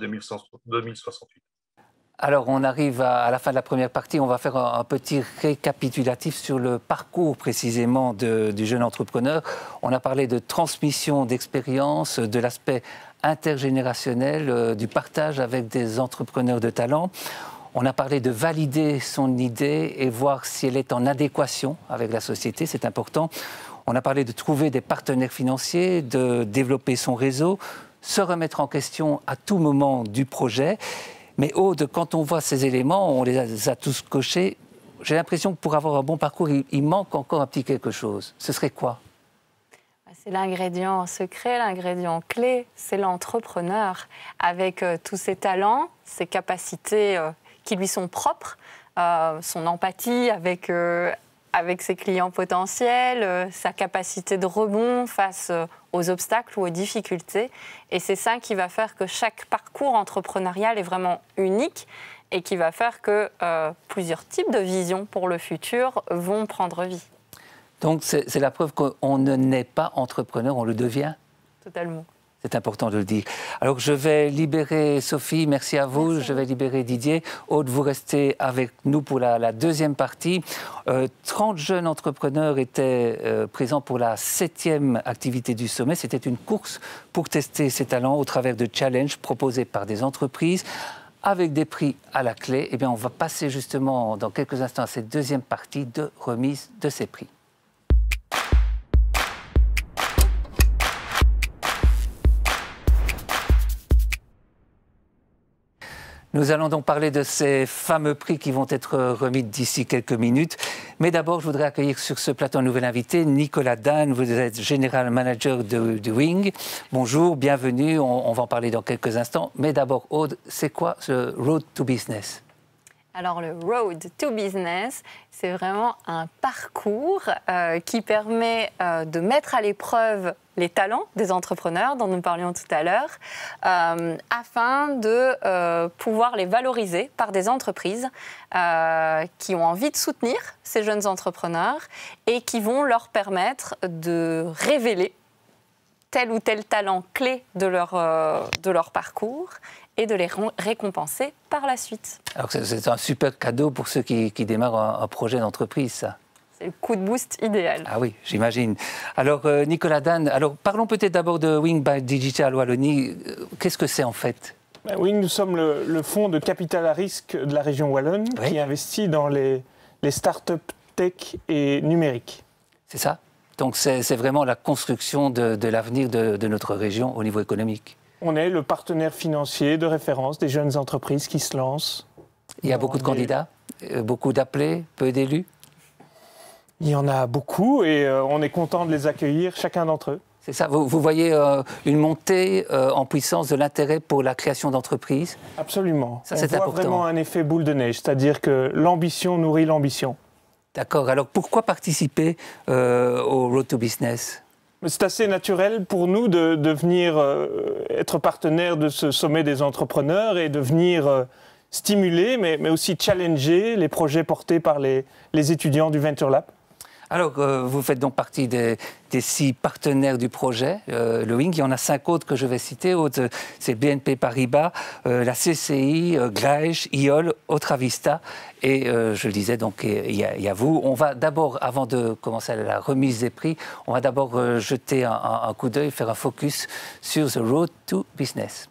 2068.
Alors, on arrive à la fin de la première partie. On va faire un petit récapitulatif sur le parcours précisément du jeune entrepreneur. On a parlé de transmission d'expérience, de l'aspect intergénérationnel, du partage avec des entrepreneurs de talent. On a parlé de valider son idée et voir si elle est en adéquation avec la société, c'est important. On a parlé de trouver des partenaires financiers, de développer son réseau, se remettre en question à tout moment du projet. Mais Aude, quand on voit ces éléments, on les a tous cochés. J'ai l'impression que pour avoir un bon parcours, il manque encore un petit quelque chose. Ce serait quoi ?
C'est l'ingrédient secret, l'ingrédient clé, c'est l'entrepreneur, avec tous ses talents, ses capacités qui lui sont propres, son empathie avec ses clients potentiels, sa capacité de rebond face aux obstacles ou aux difficultés. Et c'est ça qui va faire que chaque parcours entrepreneurial est vraiment unique et qui va faire que plusieurs types de visions pour le futur vont prendre vie.
Donc c'est la preuve qu'on ne naît pas entrepreneur, on le devient ?
Totalement.
C'est important de le dire. Alors, je vais libérer Sophie, merci à vous. Merci. Je vais libérer Didier. Aude, vous restez avec nous pour la deuxième partie. 30 jeunes entrepreneurs étaient présents pour la 7e activité du sommet. C'était une course pour tester ses talents au travers de challenges proposés par des entreprises avec des prix à la clé. Eh bien, on va passer justement dans quelques instants à cette deuxième partie de remise de ces prix. Nous allons donc parler de ces fameux prix qui vont être remis d'ici quelques minutes. Mais d'abord, je voudrais accueillir sur ce plateau un nouvel invité, Nicolas Dan. Vous êtes General Manager de Wing. Bonjour, bienvenue. On va en parler dans quelques instants. Mais d'abord, Aude, c'est quoi ce Road to Business ?
Alors, le Road to Business, c'est vraiment un parcours qui permet de mettre à l'épreuve les talents des entrepreneurs dont nous parlions tout à l'heure, afin de pouvoir les valoriser par des entreprises qui ont envie de soutenir ces jeunes entrepreneurs et qui vont leur permettre de révéler tel ou tel talent clé de leur parcours et de les récompenser par la suite.
Alors c'est un super cadeau pour ceux qui démarrent un projet d'entreprise, ça.
C'est le coup de boost idéal.
Ah oui, j'imagine. Alors, Nicolas Dan, parlons peut-être d'abord de Wing by Digital Wallonie. Qu'est-ce que c'est en fait ?
Wing, nous sommes le fonds de capital à risque de la région Wallonne qui investit dans les startups tech et numériques.
C'est ça ? Donc c'est vraiment la construction de l'avenir de notre région au niveau économique.
On est le partenaire financier de référence des jeunes entreprises qui se lancent.
Il y a beaucoup de candidats, beaucoup d'appelés, peu d'élus ?
Il y en a beaucoup et on est content de les accueillir, chacun d'entre eux.
C'est ça, vous voyez une montée en puissance de l'intérêt pour la création d'entreprises ?
Absolument.
Ça, c'est important.
On voit vraiment un effet boule de neige, c'est-à-dire que l'ambition nourrit l'ambition.
D'accord, alors pourquoi participer au Road to Business ?
C'est assez naturel pour nous de venir être partenaire de ce sommet des entrepreneurs et de venir stimuler, mais aussi challenger les projets portés par les étudiants du Venture Lab.
Alors, vous faites donc partie des 6 partenaires du projet, le WING. Il y en a 5 autres que je vais citer. C'est BNP Paribas, la CCI, Graech, IOL, Otravista. Et je le disais, donc, il y a vous. On va d'abord, avant de commencer la remise des prix, on va d'abord jeter un coup d'œil, faire un focus sur The Road to Business.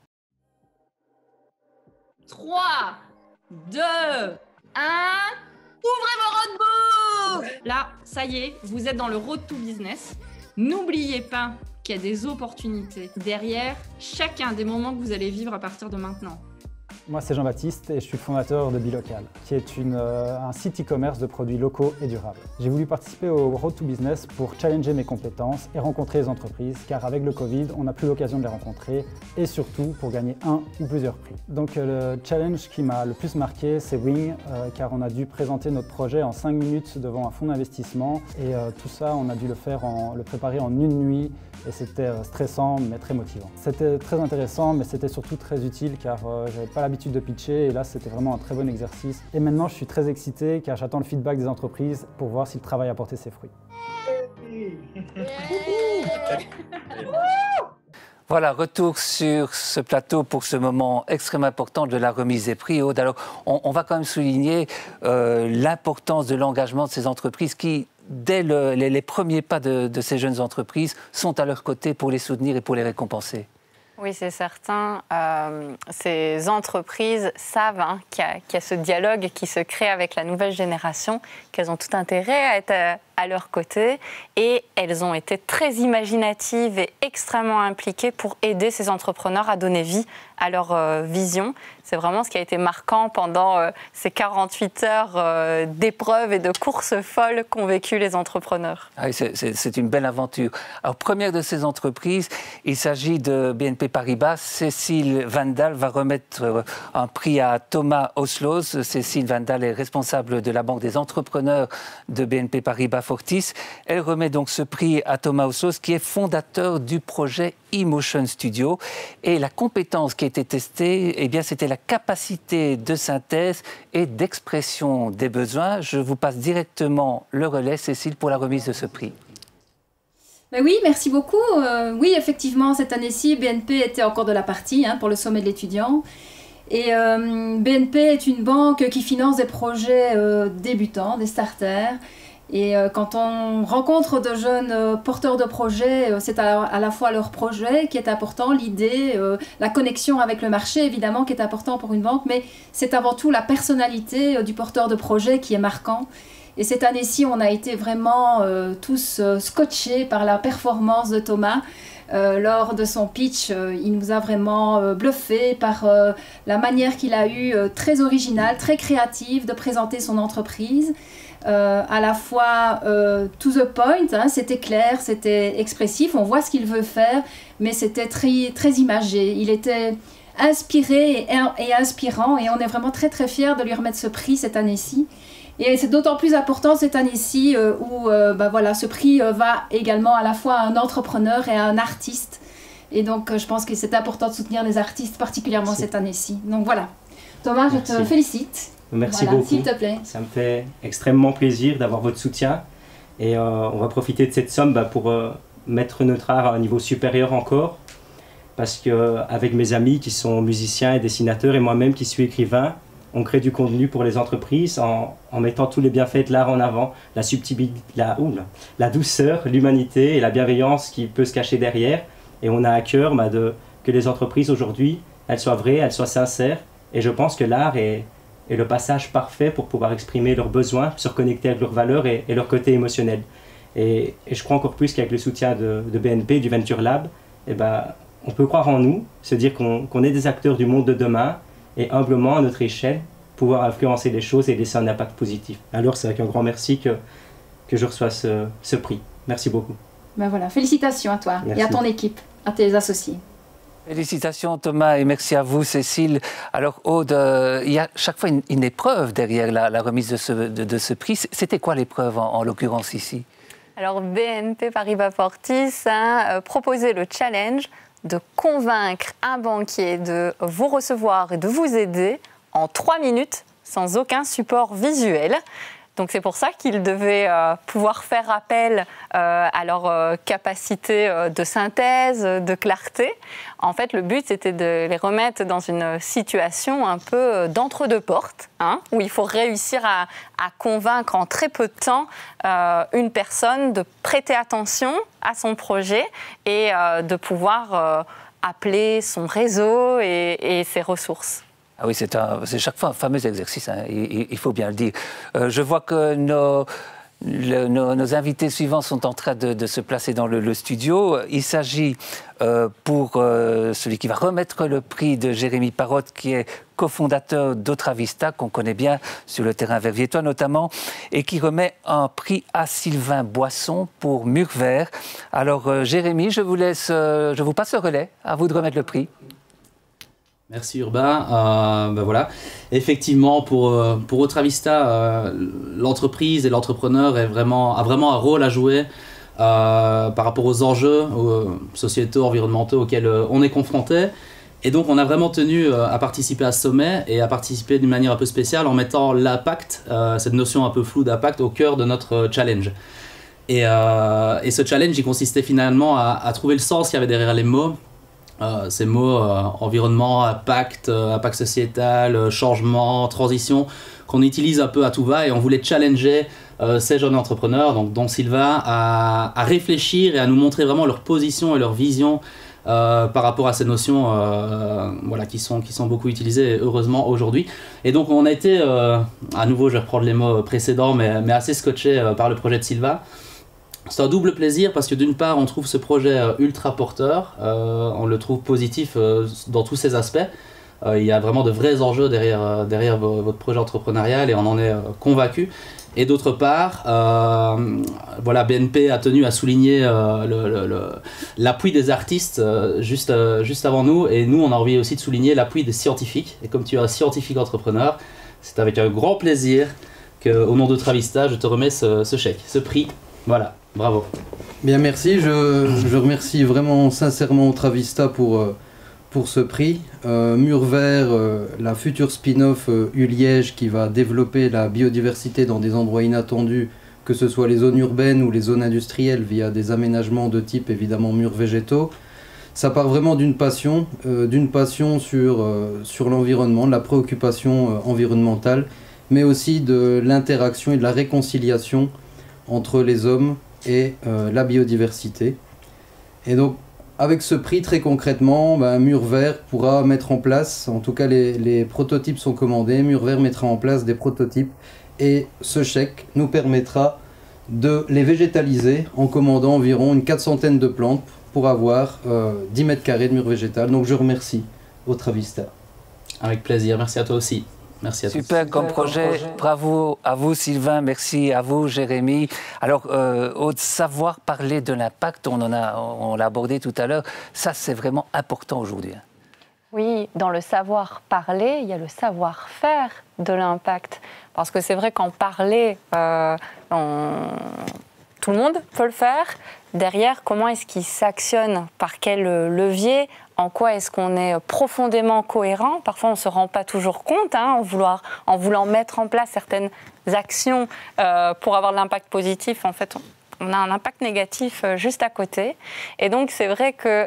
3, 2, 1... Ouvrez vos roadbooks! Là, ça y est, vous êtes dans le Road to Business. N'oubliez pas qu'il y a des opportunités derrière chacun des moments que vous allez vivre à partir de maintenant.
Moi, c'est Jean-Baptiste et je suis le fondateur de Bilocal, qui est un site e-commerce de produits locaux et durables. J'ai voulu participer au Road to Business pour challenger mes compétences et rencontrer les entreprises, car avec le Covid, on n'a plus l'occasion de les rencontrer, et surtout pour gagner un ou plusieurs prix. Donc le challenge qui m'a le plus marqué, c'est Wing, car on a dû présenter notre projet en 5 minutes devant un fonds d'investissement, et tout ça, on a dû le préparer en une nuit, et c'était stressant mais très motivant. C'était très intéressant, mais c'était surtout très utile, car j'avais pas l'habitude de pitcher, et là c'était vraiment un très bon exercice. Et maintenant je suis très excité car j'attends le feedback des entreprises pour voir si le travail a porté ses fruits.
Voilà, retour sur ce plateau pour ce moment extrêmement important de la remise des prix. Aude, alors on va quand même souligner l'importance de l'engagement de ces entreprises qui, dès les premiers pas de ces jeunes entreprises, sont à leur côté pour les soutenir et pour les récompenser.
Oui, c'est certain. Ces entreprises savent qu'il y a ce dialogue qui se crée avec la nouvelle génération, qu'elles ont tout intérêt à être à leur côté, et elles ont été très imaginatives et extrêmement impliquées pour aider ces entrepreneurs à donner vie à leur vision. C'est vraiment ce qui a été marquant pendant ces 48 heures d'épreuves et de courses folles qu'ont vécu les entrepreneurs.
Ah oui, c'est une belle aventure. Alors, première de ces entreprises, il s'agit de BNP Paribas. Cécile Vandal va remettre un prix à Thomas Oslos. Cécile Vandal est responsable de la Banque des entrepreneurs de BNP Paribas Fortis. Elle remet donc ce prix à Thomas Oslos, qui est fondateur du projet eMotion Studio. Et la compétence qui a été testée, eh bien, c'était la capacité de synthèse et d'expression des besoins. Je vous passe directement le relais, Cécile, pour la remise de ce prix.
Ben oui, merci beaucoup. Oui, effectivement, cette année-ci, BNP était encore de la partie pour le sommet de l'étudiant. Et BNP est une banque qui finance des projets débutants, des starters. Et quand on rencontre de jeunes porteurs de projets, c'est à la fois leur projet qui est important, l'idée, la connexion avec le marché évidemment qui est important pour une banque, mais c'est avant tout la personnalité du porteur de projet qui est marquant. Et cette année-ci, on a été vraiment tous scotchés par la performance de Thomas. Lors de son pitch, il nous a vraiment bluffé par la manière qu'il a eue très originale, très créative de présenter son entreprise. À la fois to the point, c'était clair, c'était expressif, on voit ce qu'il veut faire, mais c'était très, très imagé. Il était inspiré et inspirant, et on est vraiment très très fiers de lui remettre ce prix cette année-ci. Et c'est d'autant plus important cette année-ci où voilà, ce prix va également à la fois à un entrepreneur et à un artiste. Et donc je pense que c'est important de soutenir les artistes, particulièrement cette année-ci. Donc voilà. Thomas, je te félicite.
Merci beaucoup. S'il te plaît. Ça me fait extrêmement plaisir d'avoir votre soutien. Et on va profiter de cette somme pour mettre notre art à un niveau supérieur encore. Parce qu'avec mes amis qui sont musiciens et dessinateurs et moi-même qui suis écrivain, on crée du contenu pour les entreprises en mettant tous les bienfaits de l'art en avant, la subtilité, la douceur, l'humanité et la bienveillance qui peut se cacher derrière. Et on a à cœur que les entreprises aujourd'hui, elles soient vraies, elles soient sincères. Et je pense que l'art est le passage parfait pour pouvoir exprimer leurs besoins, se reconnecter avec leurs valeurs et leur côté émotionnel. Et je crois encore plus qu'avec le soutien de BNP, du Venture Lab, on peut croire en nous, se dire qu'on est des acteurs du monde de demain et humblement, à notre échelle, pouvoir influencer les choses et laisser un impact positif. Alors c'est avec un grand merci que je reçois ce prix. Merci beaucoup.
Ben voilà, félicitations à toi et à ton équipe, à tes associés.
Félicitations Thomas et merci à vous Cécile. Alors Aude, il y a chaque fois une épreuve derrière la remise de ce prix. C'était quoi l'épreuve en l'occurrence ici ?
Alors BNP Paribas Fortis a proposé le challenge de convaincre un banquier de vous recevoir et de vous aider en 3 minutes sans aucun support visuel. Donc c'est pour ça qu'ils devaient pouvoir faire appel à leur capacité de synthèse, de clarté. En fait, le but, c'était de les remettre dans une situation un peu d'entre-deux-portes, où il faut réussir à convaincre en très peu de temps une personne de prêter attention à son projet et de pouvoir appeler son réseau et ses ressources.
Ah oui, c'est chaque fois un fameux exercice, il faut bien le dire. Je vois que nos invités suivants sont en train de se placer dans le studio. Il s'agit pour celui qui va remettre le prix de Jérémy Parotte, qui est cofondateur d'Otravista, qu'on connaît bien sur le terrain verviétois notamment, et qui remet un prix à Sylvain Boisson pour Mur Vert. Alors Jérémy, je vous passe le relais, à vous de remettre le prix.
Merci Urbain. Voilà. Effectivement, pour Otravista, l'entreprise et l'entrepreneur a vraiment un rôle à jouer par rapport aux enjeux sociétaux, environnementaux auxquels on est confronté. Et donc on a vraiment tenu à participer à ce sommet et à participer d'une manière un peu spéciale en mettant l'impact, cette notion un peu floue d'impact, au cœur de notre challenge. Et ce challenge, il consistait finalement à trouver le sens qu'il y avait derrière les mots. Ces mots environnement, impact, impact sociétal, changement, transition, qu'on utilise un peu à tout va, et on voulait challenger ces jeunes entrepreneurs, donc, dont Sylvain, à réfléchir et à nous montrer vraiment leur position et leur vision par rapport à ces notions voilà, qui sont beaucoup utilisées, heureusement, aujourd'hui. Et donc on a été, à nouveau je vais reprendre les mots précédents, mais assez scotché par le projet de Sylvain. C'est un double plaisir parce que d'une part on trouve ce projet ultra porteur, on le trouve positif dans tous ses aspects. Il y a vraiment de vrais enjeux derrière votre projet entrepreneurial et on en est convaincu. Et d'autre part, voilà, BNP a tenu à souligner l'appui des artistes juste avant nous, et nous on a envie aussi de souligner l'appui des scientifiques. Et comme tu es un scientifique entrepreneur, c'est avec un grand plaisir qu'au nom d'Otravista, je te remets ce chèque, ce prix. Voilà. Bravo.
Bien, merci. Je remercie vraiment sincèrement Otravista pour ce prix. Mur Vert, la future spin-off U-Liège qui va développer la biodiversité dans des endroits inattendus, que ce soit les zones urbaines ou les zones industrielles via des aménagements de type évidemment murs végétaux. Ça part vraiment d'une passion sur l'environnement, de la préoccupation environnementale, mais aussi de l'interaction et de la réconciliation entre les hommes et la biodiversité. Et donc avec ce prix, très concrètement, Mur Vert pourra mettre en place, en tout cas les prototypes sont commandés, Mur Vert mettra en place des prototypes et ce chèque nous permettra de les végétaliser en commandant environ une 400aine de plantes pour avoir 10 mètres carrés de mur végétal. Donc je remercie Otravista.
Avec plaisir, merci à toi aussi. Merci à tous.
Super comme projet. Bravo à vous Sylvain, merci à vous Jérémy. Alors au savoir parler de l'impact, on l'a abordé tout à l'heure, ça c'est vraiment important aujourd'hui.
Oui, dans le savoir parler, il y a le savoir faire de l'impact. Parce que c'est vrai qu'en parler, tout le monde peut le faire. Derrière, comment est-ce qu'il s'actionne? Par quel levier? En quoi est-ce qu'on est profondément cohérent? Parfois, on ne se rend pas toujours compte, en voulant mettre en place certaines actions pour avoir de l'impact positif. En fait, on a un impact négatif juste à côté. Et donc, c'est vrai que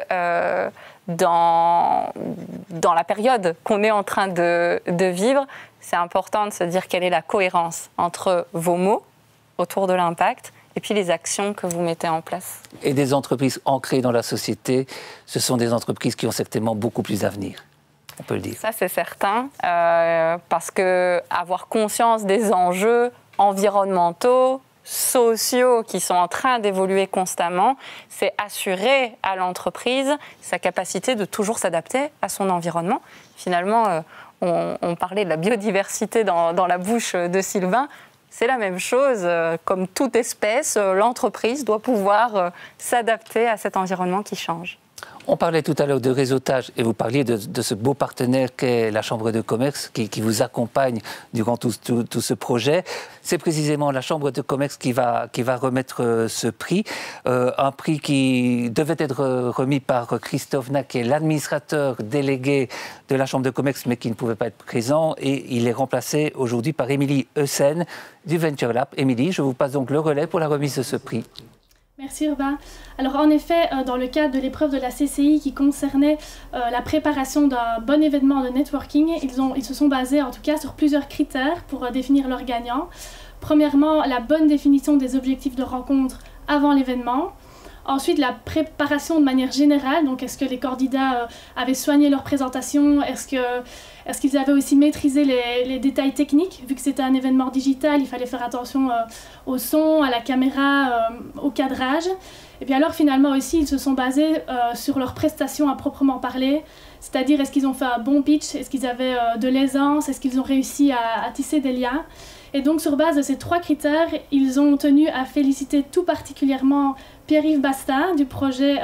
dans la période qu'on est en train de vivre, c'est important de se dire quelle est la cohérence entre vos mots autour de l'impact et puis les actions que vous mettez en place.
Et des entreprises ancrées dans la société, ce sont des entreprises qui ont certainement beaucoup plus d'avenir, on peut le dire.
Ça, c'est certain, parce que avoir conscience des enjeux environnementaux, sociaux qui sont en train d'évoluer constamment, c'est assurer à l'entreprise sa capacité de toujours s'adapter à son environnement. Finalement, on parlait de la biodiversité dans la bouche de Sylvain. C'est la même chose, comme toute espèce, l'entreprise doit pouvoir s'adapter à cet environnement qui change.
On parlait tout à l'heure de réseautage et vous parliez de ce beau partenaire qu'est la Chambre de commerce qui vous accompagne durant tout ce projet. C'est précisément la Chambre de commerce qui va remettre ce prix, un prix qui devait être remis par Christophe Nack, qui est l'administrateur délégué de la Chambre de commerce mais qui ne pouvait pas être présent, et il est remplacé aujourd'hui par Émilie Eussen du Venture Lab. Émilie, je vous passe donc le relais pour la remise de ce prix.
Merci Urbain. Alors en effet, dans le cadre de l'épreuve de la CCI qui concernait la préparation d'un bon événement de networking, ils se sont basés en tout cas sur plusieurs critères pour définir leurs gagnants. Premièrement, la bonne définition des objectifs de rencontre avant l'événement. Ensuite, la préparation de manière générale. Donc, est-ce que les candidats avaient soigné leur présentation? Est-ce qu'ils avaient aussi maîtrisé les détails techniques? Vu que c'était un événement digital, il fallait faire attention au son, à la caméra, au cadrage. Et puis alors, finalement aussi, ils se sont basés sur leurs prestations à proprement parler. C'est-à-dire, est-ce qu'ils ont fait un bon pitch? Est-ce qu'ils avaient de l'aisance? Est-ce qu'ils ont réussi à tisser des liens? Et donc, sur base de ces 3 critères, ils ont tenu à féliciter tout particulièrement Pierre-Yves Basta du projet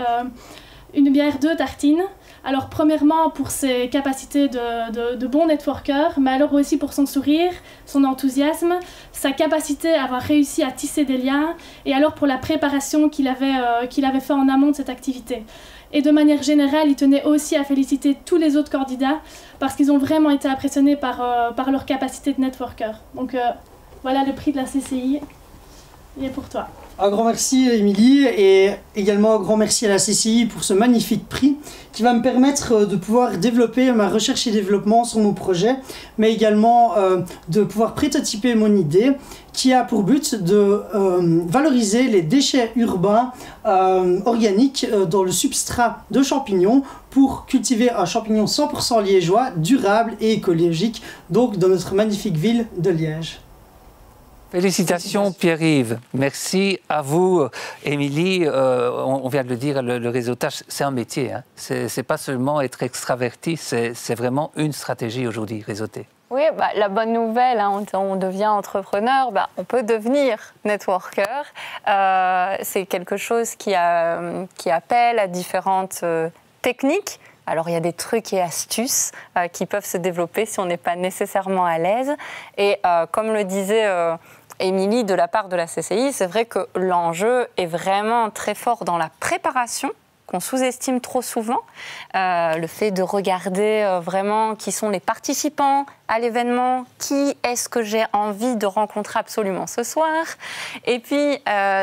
Une bière 2 tartines. Alors, premièrement, pour ses capacités de bon networker, mais alors aussi pour son sourire, son enthousiasme, sa capacité à avoir réussi à tisser des liens, et alors pour la préparation qu'il avait fait en amont de cette activité. Et de manière générale, il tenait aussi à féliciter tous les autres candidats parce qu'ils ont vraiment été impressionnés par leur capacité de networker. Donc voilà le prix de la CCI, il est pour toi.
Un grand merci Émilie, et également un grand merci à la CCI pour ce magnifique prix qui va me permettre de pouvoir développer ma recherche et développement sur mon projet, mais également de pouvoir prototyper mon idée qui a pour but de valoriser les déchets urbains organiques dans le substrat de champignons pour cultiver un champignon 100% liégeois, durable et écologique, donc dans notre magnifique ville de Liège.
Félicitations Pierre-Yves, merci à vous Émilie. On vient de le dire, le réseautage c'est un métier, hein. C'est pas seulement être extraverti, c'est vraiment une stratégie aujourd'hui, réseauter.
Oui, la bonne nouvelle, hein, on devient entrepreneur, on peut devenir networker. C'est quelque chose qui appelle à différentes techniques. Alors, il y a des trucs et astuces qui peuvent se développer si on n'est pas nécessairement à l'aise. Et comme le disait Émilie, de la part de la CCI, c'est vrai que l'enjeu est vraiment très fort dans la préparation, qu'on sous-estime trop souvent. Le fait de regarder vraiment qui sont les participants à l'événement, qui est-ce que j'ai envie de rencontrer absolument ce soir. Et puis,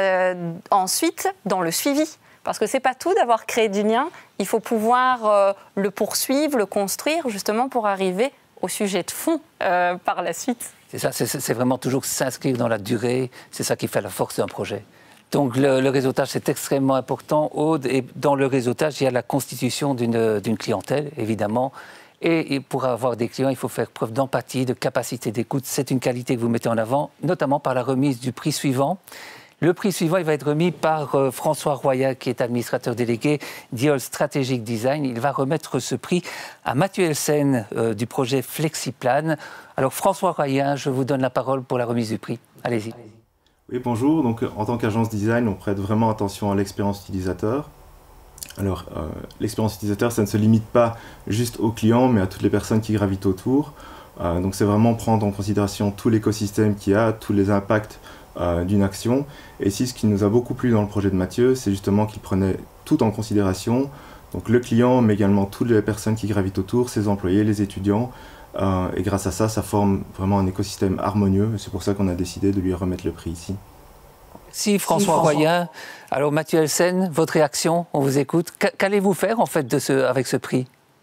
ensuite, dans le suivi. Parce que ce n'est pas tout d'avoir créé du lien, il faut pouvoir le poursuivre, le construire, justement pour arriver au sujet de fond par la suite.
C'est ça, c'est vraiment toujours s'inscrire dans la durée, c'est ça qui fait la force d'un projet. Donc le réseautage, c'est extrêmement important, Aude, et dans le réseautage, il y a la constitution d'une clientèle, évidemment. Et pour avoir des clients, il faut faire preuve d'empathie, de capacité d'écoute. C'est une qualité que vous mettez en avant, notamment par la remise du prix suivant. Le prix suivant, il va être remis par François Royan, qui est administrateur délégué d'IOL Strategic Design. Il va remettre ce prix à Mathieu Elsen du projet FlexiPlan. Alors François Royan, je vous donne la parole pour la remise du prix. Allez-y.
Oui, bonjour. Donc, en tant qu'agence design, on prête vraiment attention à l'expérience utilisateur. Alors, l'expérience utilisateur, ça ne se limite pas juste aux clients, mais à toutes les personnes qui gravitent autour. Donc, c'est vraiment prendre en considération tout l'écosystème qu'il y a, tous les impacts d'une action. Et ici, ce qui nous a beaucoup plu dans le projet de Mathieu, c'est justement qu'il prenait tout en considération. Donc le client, mais également toutes les personnes qui gravitent autour, ses employés, les étudiants. Et grâce à ça, ça forme vraiment un écosystème harmonieux. C'est pour ça qu'on a décidé de lui remettre le prix ici.
Merci François Royan. Alors Mathieu Elsen, votre réaction, on vous écoute. Qu'allez-vous faire en fait avec ce prix ?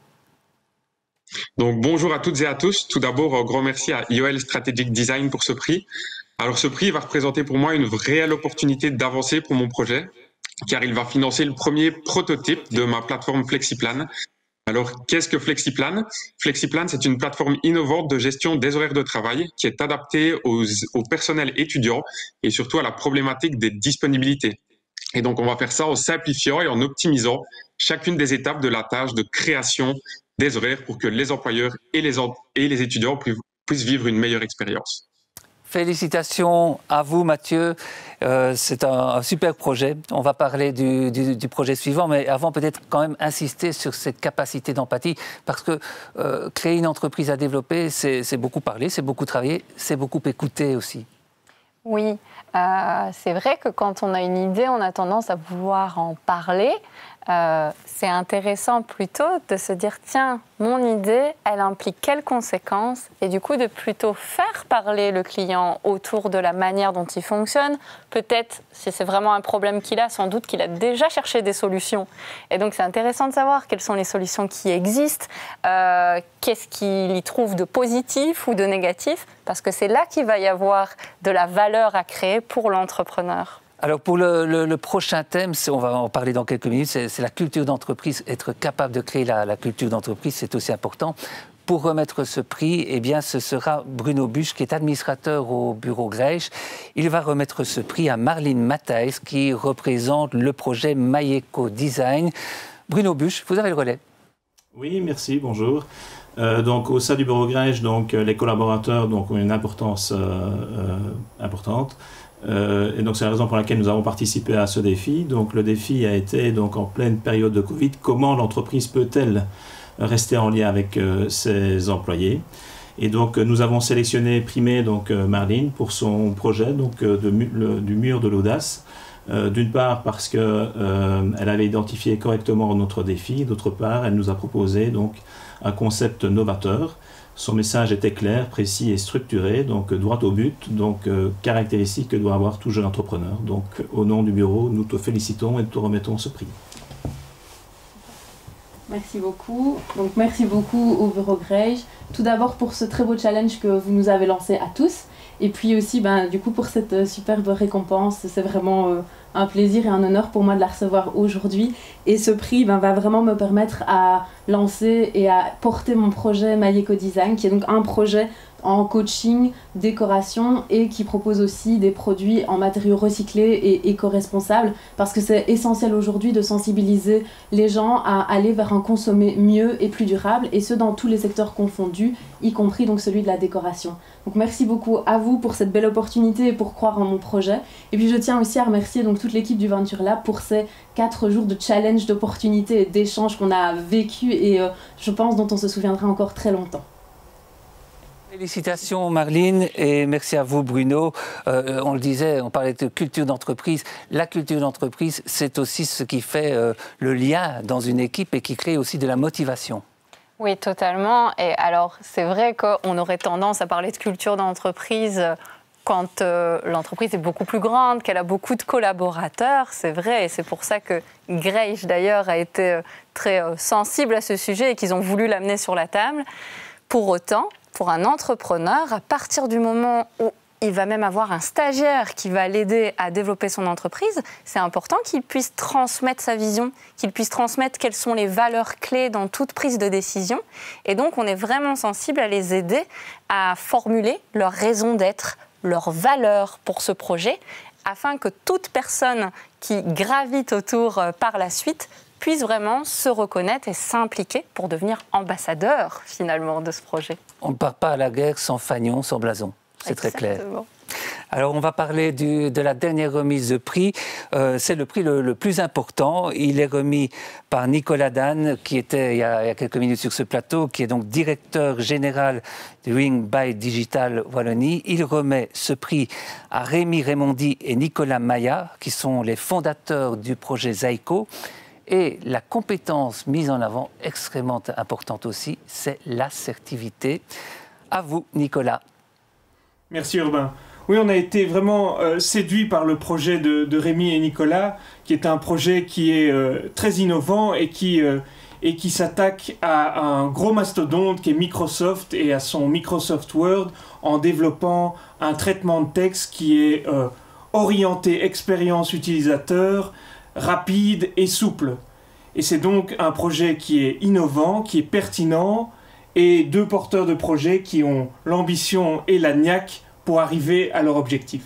Donc bonjour à toutes et à tous. Tout d'abord, grand merci à IOL Strategic Design pour ce prix. Alors ce prix va représenter pour moi une réelle opportunité d'avancer pour mon projet, car il va financer le premier prototype de ma plateforme FlexiPlan. Alors qu'est-ce que FlexiPlan ? FlexiPlan, c'est une plateforme innovante de gestion des horaires de travail qui est adaptée au personnel étudiant et surtout à la problématique des disponibilités. Et donc on va faire ça en simplifiant et en optimisant chacune des étapes de la tâche de création des horaires pour que les employeurs et les étudiants puissent vivre une meilleure expérience.
Félicitations à vous, Mathieu. C'est un super projet. On va parler du projet suivant, mais avant, peut-être quand même insister sur cette capacité d'empathie, parce que créer une entreprise à développer, c'est beaucoup parler, c'est beaucoup travailler, c'est beaucoup écouter aussi.
Oui, c'est vrai que quand on a une idée, on a tendance à vouloir en parler. C'est intéressant plutôt de se dire, tiens, mon idée, elle implique quelles conséquences? Et du coup, de plutôt faire parler le client autour de la manière dont il fonctionne. Peut-être, si c'est vraiment un problème qu'il a, sans doute qu'il a déjà cherché des solutions. Et donc, c'est intéressant de savoir quelles sont les solutions qui existent, qu'est-ce qu'il y trouve de positif ou de négatif, parce que c'est là qu'il va y avoir de la valeur à créer pour l'entrepreneur.
Alors pour le prochain thème, on va en parler dans quelques minutes, c'est la culture d'entreprise. Être capable de créer la culture d'entreprise, c'est aussi important. Pour remettre ce prix, eh bien, ce sera Bruno Busch, qui est administrateur au bureau Greisch. Il va remettre ce prix à Marlene Matthijs, qui représente le projet Mayeco Design. Bruno Busch, vous avez le relais.
Oui, merci, bonjour. Donc, au sein du bureau Greisch, les collaborateurs ont une importance importante. Et donc c'est la raison pour laquelle nous avons participé à ce défi. Donc le défi a été en pleine période de Covid. Comment l'entreprise peut-elle rester en lien avec ses employés? Et donc nous avons sélectionné, primé Marlene pour son projet du mur de l'audace. D'une part parce qu'elle avait identifié correctement notre défi. D'autre part, elle nous a proposé un concept novateur. Son message était clair, précis et structuré, droit au but, caractéristique que doit avoir tout jeune entrepreneur. Donc, au nom du bureau, nous te félicitons et te remettons ce prix.
Merci beaucoup. Donc, merci beaucoup au bureau Greisch. Tout d'abord pour ce très beau challenge que vous nous avez lancé à tous. Et puis aussi, du coup, pour cette superbe récompense. C'est vraiment un plaisir et un honneur pour moi de la recevoir aujourd'hui. Et ce prix va vraiment me permettre à lancer et à porter mon projet Mayeco Design, qui est donc un projet en coaching, décoration et qui propose aussi des produits en matériaux recyclés et éco-responsables, parce que c'est essentiel aujourd'hui de sensibiliser les gens à aller vers un consommer mieux et plus durable, et ce dans tous les secteurs confondus, y compris celui de la décoration. Donc merci beaucoup à vous pour cette belle opportunité et pour croire en mon projet. Et puis je tiens aussi à remercier toute l'équipe du Venture Lab pour ces 4 jours de challenge, d'opportunités et d'échanges qu'on a vécu et je pense dont on se souviendra encore très longtemps.
Félicitations Marlene et merci à vous Bruno. On le disait, on parlait de culture d'entreprise. La culture d'entreprise, c'est aussi ce qui fait le lien dans une équipe et qui crée aussi de la motivation.
Oui, totalement. Et alors, c'est vrai qu'on aurait tendance à parler de culture d'entreprise quand l'entreprise est beaucoup plus grande, qu'elle a beaucoup de collaborateurs, c'est vrai. Et c'est pour ça que Greisch, d'ailleurs, a été très sensible à ce sujet et qu'ils ont voulu l'amener sur la table. Pour autant, pour un entrepreneur, à partir du moment où il va même avoir un stagiaire qui va l'aider à développer son entreprise, c'est important qu'il puisse transmettre sa vision, qu'il puisse transmettre quelles sont les valeurs clés dans toute prise de décision. Et donc, on est vraiment sensible à les aider à formuler leur raison d'être, leurs valeurs pour ce projet, afin que toute personne qui gravite autour par la suite puisse vraiment se reconnaître et s'impliquer pour devenir ambassadeur, finalement, de ce projet.
On ne part pas à la guerre sans fanion, sans blason. C'est très clair. Alors, on va parler de la dernière remise de prix. C'est le prix le plus important. Il est remis par Nicolas Dan, qui était il y a quelques minutes sur ce plateau, qui est donc directeur général du Ring by Digital Wallonie. Il remet ce prix à Rémi Raymondi et Nicolas Maya, qui sont les fondateurs du projet Zyco. Et la compétence mise en avant, extrêmement importante aussi, c'est l'assertivité. À vous, Nicolas.
Merci Urbain. Oui, on a été vraiment séduits par le projet de Rémi et Nicolas, qui est un projet qui est très innovant et qui s'attaque à un gros mastodonte qui est Microsoft et à son Microsoft Word en développant un traitement de texte qui est orienté expérience utilisateur, rapide et souple. Et c'est donc un projet qui est innovant, qui est pertinent, et 2 porteurs de projets qui ont l'ambition et la niaque pour arriver à leur objectif.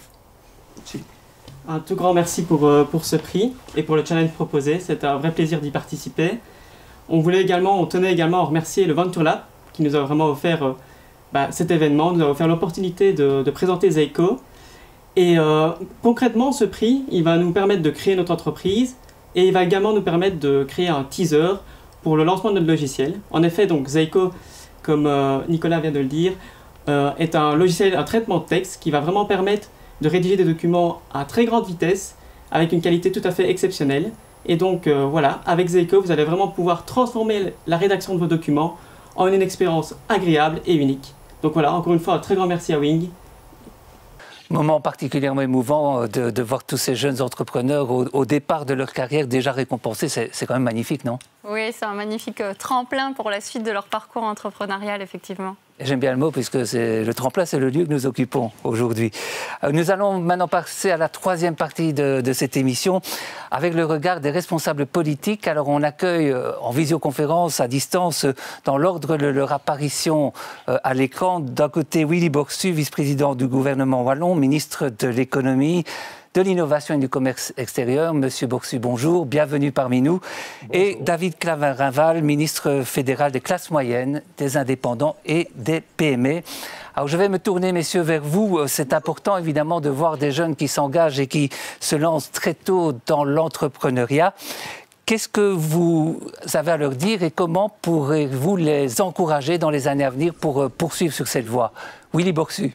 Un tout grand merci pour ce prix et pour le challenge proposé. C'est un vrai plaisir d'y participer. On tenait également à remercier le Venture Lab qui nous a vraiment offert cet événement, nous avons offert l'opportunité de présenter Zeiko. Et concrètement, ce prix, il va nous permettre de créer notre entreprise et il va également nous permettre de créer un teaser pour le lancement de notre logiciel. En effet, donc Zeiko, comme Nicolas vient de le dire, est un logiciel, un traitement de texte qui va vraiment permettre de rédiger des documents à très grande vitesse avec une qualité tout à fait exceptionnelle. Et donc voilà, avec Zeiko, vous allez vraiment pouvoir transformer la rédaction de vos documents en une expérience agréable et unique. Donc voilà, encore une fois, un très grand merci à Wing.
Moment particulièrement émouvant de voir tous ces jeunes entrepreneurs au départ de leur carrière déjà récompensés. C'est quand même magnifique, non?
Oui, c'est un magnifique tremplin pour la suite de leur parcours entrepreneurial, effectivement.
J'aime bien le mot puisque le tremplin, c'est le lieu que nous occupons aujourd'hui. Nous allons maintenant passer à la troisième partie de cette émission avec le regard des responsables politiques. Alors on accueille en visioconférence à distance dans l'ordre de leur apparition à l'écran. D'un côté, Willy Borsu, vice-président du gouvernement wallon, ministre de l'économie, de l'innovation et du commerce extérieur. Monsieur Borsu, bonjour, bienvenue parmi nous. Bonjour. Et David Claverin-Val, ministre fédéral des classes moyennes, des indépendants et des PME. Alors je vais me tourner, messieurs, vers vous. C'est important évidemment de voir des jeunes qui s'engagent et qui se lancent très tôt dans l'entrepreneuriat. Qu'est-ce que vous avez à leur dire et comment pourrez-vous les encourager dans les années à venir pour poursuivre sur cette voie? Willy Borsu.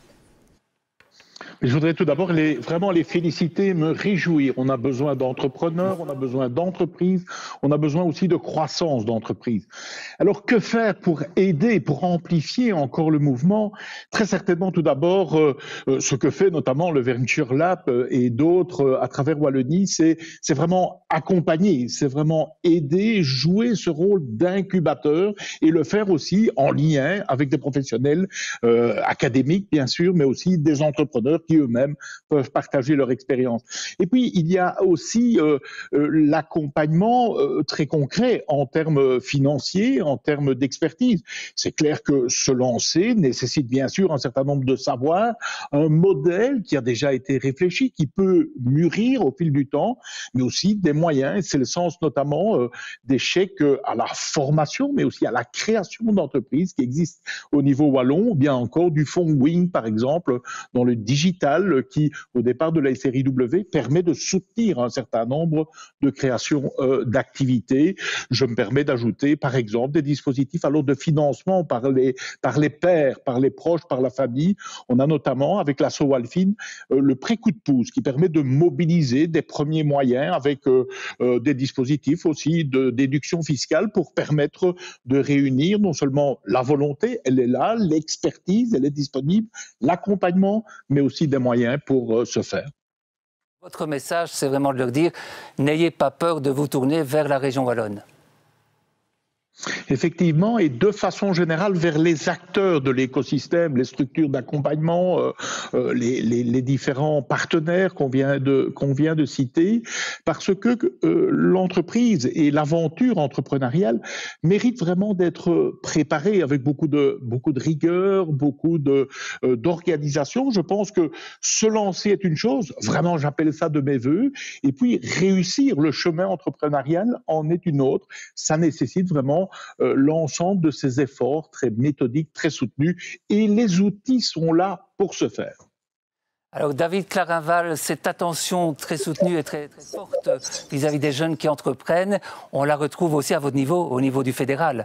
Je voudrais tout d'abord vraiment les féliciter, me réjouir. On a besoin d'entrepreneurs, on a besoin d'entreprises, on a besoin aussi de croissance d'entreprises. Alors que faire pour aider, pour amplifier encore le mouvement? Très certainement tout d'abord, ce que fait notamment le Venture Lab et d'autres à travers Wallonie, c'est vraiment accompagner, c'est vraiment aider, jouer ce rôle d'incubateur et le faire aussi en lien avec des professionnels académiques bien sûr, mais aussi des entrepreneurs qui eux-mêmes peuvent partager leur expérience. Et puis, il y a aussi l'accompagnement très concret en termes financiers, en termes d'expertise. C'est clair que se lancer nécessite bien sûr un certain nombre de savoirs, un modèle qui a déjà été réfléchi, qui peut mûrir au fil du temps, mais aussi des moyens. C'est le sens notamment des chèques à la formation, mais aussi à la création d'entreprises qui existent au niveau wallon, ou bien encore du fonds Wing, par exemple, dans le digital, qui, au départ de la SRIW, permet de soutenir un certain nombre de créations d'activités. Je me permets d'ajouter, par exemple, des dispositifs alors de financement par les pairs, par les proches, par la famille. On a notamment, avec l'asso Walfin, le prêt coup de pouce qui permet de mobiliser des premiers moyens avec des dispositifs aussi de déduction fiscale pour permettre de réunir non seulement la volonté, elle est là, l'expertise, elle est disponible, l'accompagnement, mais aussi des moyens pour ce faire.
Votre message, c'est vraiment de leur dire, n'ayez pas peur de vous tourner vers la région wallonne.
Effectivement, et de façon générale vers les acteurs de l'écosystème, les structures d'accompagnement, les différents partenaires qu'on vient de citer, parce que l'entreprise et l'aventure entrepreneuriale méritent vraiment d'être préparées avec beaucoup de rigueur, beaucoup d'organisation. Je pense que se lancer est une chose, vraiment j'appelle ça de mes voeux, et puis réussir le chemin entrepreneurial en est une autre. Ça nécessite vraiment l'ensemble de ces efforts très méthodiques, très soutenus, et les outils sont là pour ce faire.
Alors David Claverin-Val, cette attention très soutenue et très forte vis-à-vis des jeunes qui entreprennent, on la retrouve aussi à votre niveau, au niveau du fédéral.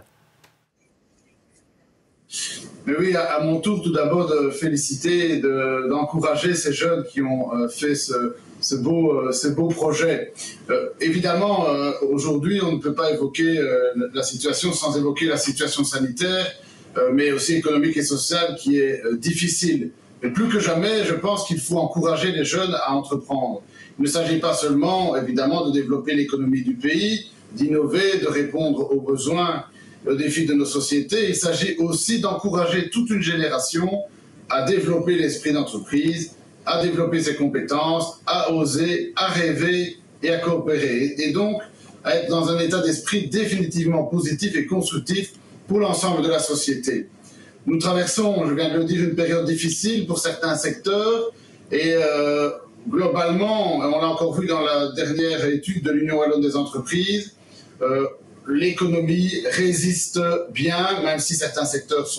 Mais oui, à mon tour, tout d'abord, de féliciter et d'encourager ces jeunes qui ont fait ce beau projet. Évidemment, aujourd'hui, on ne peut pas évoquer la situation sans évoquer la situation sanitaire, mais aussi économique et sociale qui est difficile. Mais plus que jamais, je pense qu'il faut encourager les jeunes à entreprendre. Il ne s'agit pas seulement, évidemment, de développer l'économie du pays, d'innover, de répondre aux besoins, aux défis de nos sociétés. Il s'agit aussi d'encourager toute une génération à développer l'esprit d'entreprise, à développer ses compétences, à oser, à rêver et à coopérer. Et donc, à être dans un état d'esprit définitivement positif et constructif pour l'ensemble de la société. Nous traversons, je viens de le dire, une période difficile pour certains secteurs et globalement, on l'a encore vu dans la dernière étude de l'Union wallonne des entreprises, l'économie résiste bien, même si certains secteurs sont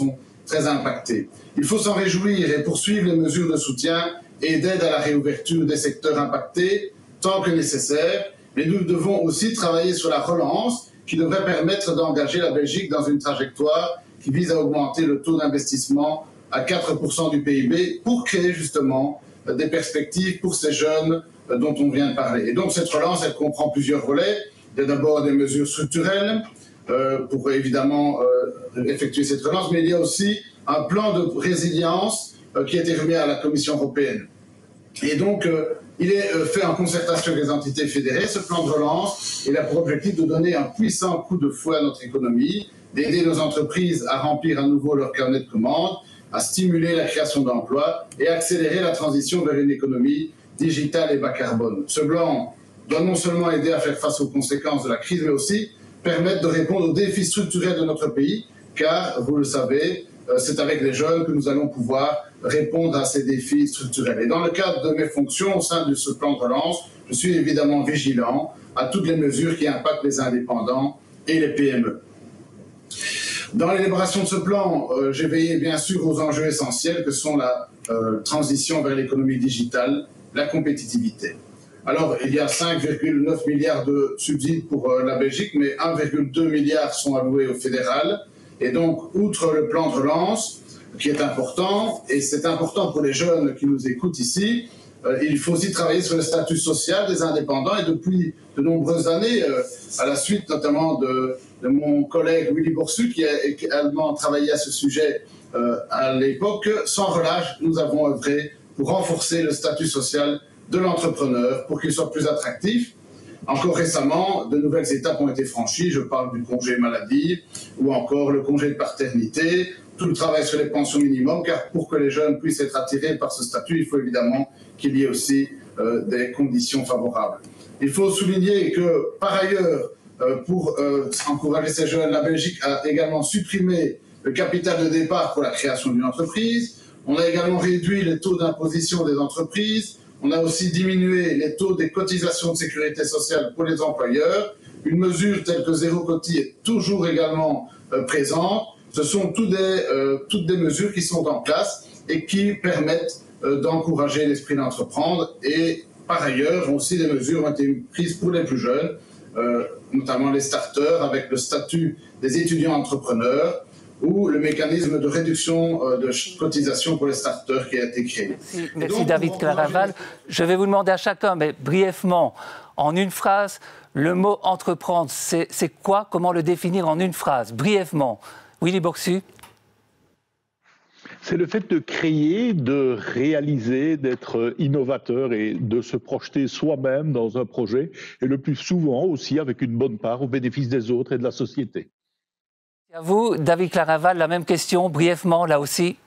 très impactés. Il faut s'en réjouir et poursuivre les mesures de soutien et d'aide à la réouverture des secteurs impactés tant que nécessaire, mais nous devons aussi travailler sur la relance qui devrait permettre d'engager la Belgique dans une trajectoire qui vise à augmenter le taux d'investissement à 4% du PIB pour créer justement des perspectives pour ces jeunes dont on vient de parler. Et donc cette relance, elle comprend plusieurs volets. Il y a d'abord des mesures structurelles pour évidemment effectuer cette relance, mais il y a aussi un plan de résilience qui a été remis à la Commission européenne. Et donc, il est fait en concertation avec les entités fédérées. Ce plan de relance, il a pour objectif de donner un puissant coup de fouet à notre économie, d'aider nos entreprises à remplir à nouveau leur carnet de commandes, à stimuler la création d'emplois et accélérer la transition vers une économie digitale et bas carbone. Ce plan doit non seulement aider à faire face aux conséquences de la crise, mais aussi permettre de répondre aux défis structurels de notre pays, car, vous le savez, c'est avec les jeunes que nous allons pouvoir répondre à ces défis structurels. Et dans le cadre de mes fonctions au sein de ce plan de relance, je suis évidemment vigilant à toutes les mesures qui impactent les indépendants et les PME. Dans l'élaboration de ce plan, j'ai veillé bien sûr aux enjeux essentiels que sont la transition vers l'économie digitale, la compétitivité. Alors, il y a 5,9 milliards de subsides pour la Belgique, mais 1,2 milliard sont alloués au fédéral. Et donc, outre le plan de relance, qui est important, et c'est important pour les jeunes qui nous écoutent ici, il faut aussi travailler sur le statut social des indépendants. Et depuis de nombreuses années, à la suite notamment de mon collègue Willy Boursu, qui a également travaillé à ce sujet à l'époque, sans relâche, nous avons œuvré pour renforcer le statut social de l'entrepreneur, pour qu'il soit plus attractif. Encore récemment, de nouvelles étapes ont été franchies. Je parle du congé maladie ou encore le congé de paternité, tout le travail sur les pensions minimum, car pour que les jeunes puissent être attirés par ce statut, il faut évidemment qu'il y ait aussi des conditions favorables. Il faut souligner que, par ailleurs, pour encourager ces jeunes, la Belgique a également supprimé le capital de départ pour la création d'une entreprise. On a également réduit les taux d'imposition des entreprises. On a aussi diminué les taux des cotisations de sécurité sociale pour les employeurs. Une mesure telle que zéro cotis est toujours également présente. Ce sont toutes des mesures qui sont en place et qui permettent d'encourager l'esprit d'entreprendre. Et par ailleurs, aussi des mesures ont été prises pour les plus jeunes, notamment les starters avec le statut des étudiants entrepreneurs ou le mécanisme de réduction de cotisation pour les starters qui a été créé.
Merci David Claraval. Je vais vous demander à chacun, mais brièvement, en une phrase, le mot entreprendre, c'est quoi? Comment le définir en une phrase, brièvement? Willy Boursu.
C'est le fait de créer, de réaliser, d'être innovateur et de se projeter soi-même dans un projet, et le plus souvent aussi avec une bonne part au bénéfice des autres et de la société.
À vous, David Claraval, la même question, brièvement, là aussi.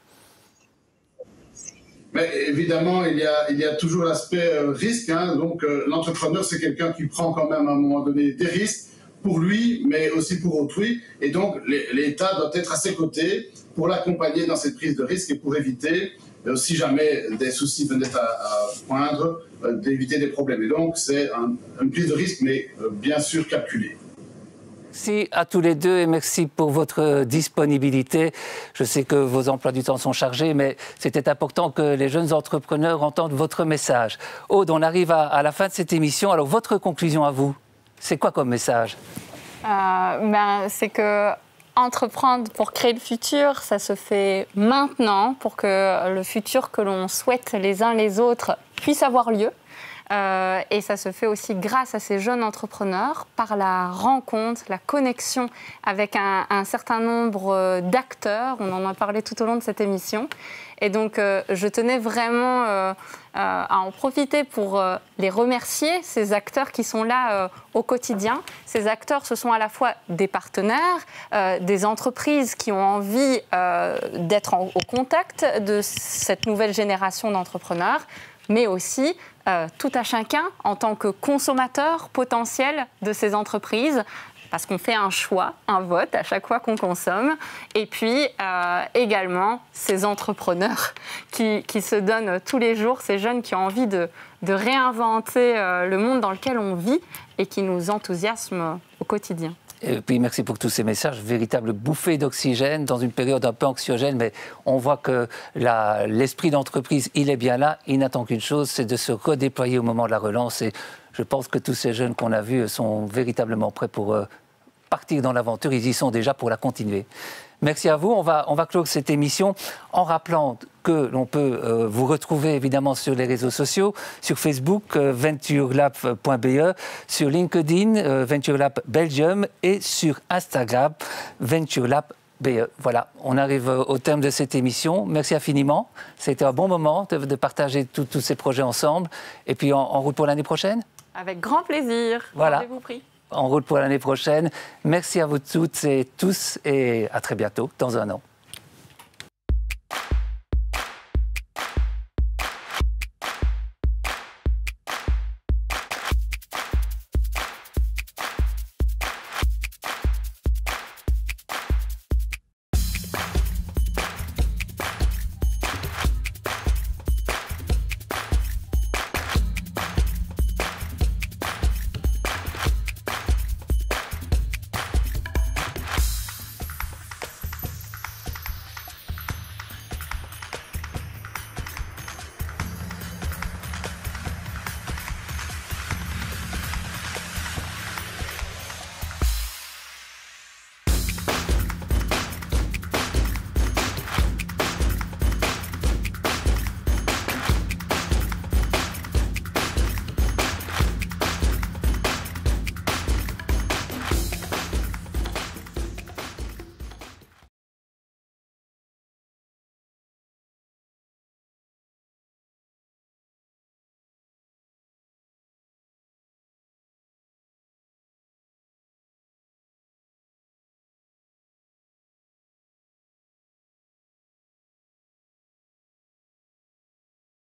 Mais évidemment, il y a toujours l'aspect risque. Hein. Donc, l'entrepreneur, c'est quelqu'un qui prend quand même à un moment donné des risques pour lui, mais aussi pour autrui. Et donc, l'État doit être à ses côtés pour l'accompagner dans cette prise de risque et pour éviter, si jamais des soucis venaient à poindre, d'éviter des problèmes. Et donc, c'est une prise de risque, mais bien sûr calculée.
Merci à tous les deux et merci pour votre disponibilité. Je sais que vos emplois du temps sont chargés, mais c'était important que les jeunes entrepreneurs entendent votre message. Aude, on arrive à la fin de cette émission. Alors, votre conclusion à vous, c'est quoi comme message?
C'est que entreprendre pour créer le futur, ça se fait maintenant pour que le futur que l'on souhaite les uns les autres puisse avoir lieu. Et ça se fait aussi grâce à ces jeunes entrepreneurs, par la rencontre, la connexion avec un certain nombre d'acteurs. On en a parlé tout au long de cette émission. Et donc, je tenais vraiment à en profiter pour les remercier, ces acteurs qui sont là au quotidien. Ces acteurs, ce sont à la fois des partenaires, des entreprises qui ont envie d'être au contact de cette nouvelle génération d'entrepreneurs, mais aussi tout à chacun en tant que consommateur potentiel de ces entreprises, parce qu'on fait un choix, un vote à chaque fois qu'on consomme, et puis également ces entrepreneurs qui se donnent tous les jours, ces jeunes qui ont envie de réinventer le monde dans lequel on vit et qui nous enthousiasment au quotidien.
Et puis merci pour tous ces messages, véritable bouffée d'oxygène dans une période un peu anxiogène, mais on voit que l'esprit d'entreprise, il est bien là, il n'attend qu'une chose, c'est de se redéployer au moment de la relance. Et je pense que tous ces jeunes qu'on a vus sont véritablement prêts pour partir dans l'aventure, ils y sont déjà pour la continuer. Merci à vous. On va clore cette émission en rappelant que l'on peut vous retrouver évidemment sur les réseaux sociaux, sur Facebook, venturelab.be, sur LinkedIn, VentureLab Belgium et sur Instagram, VentureLab.be. Voilà, on arrive au terme de cette émission. Merci infiniment. C'était un bon moment de partager tous ces projets ensemble. Et puis en route pour l'année prochaine.
Avec grand plaisir.
Voilà.
Rendez-vous pris.
En route pour l'année prochaine. Merci à vous toutes et tous et à très bientôt dans un an.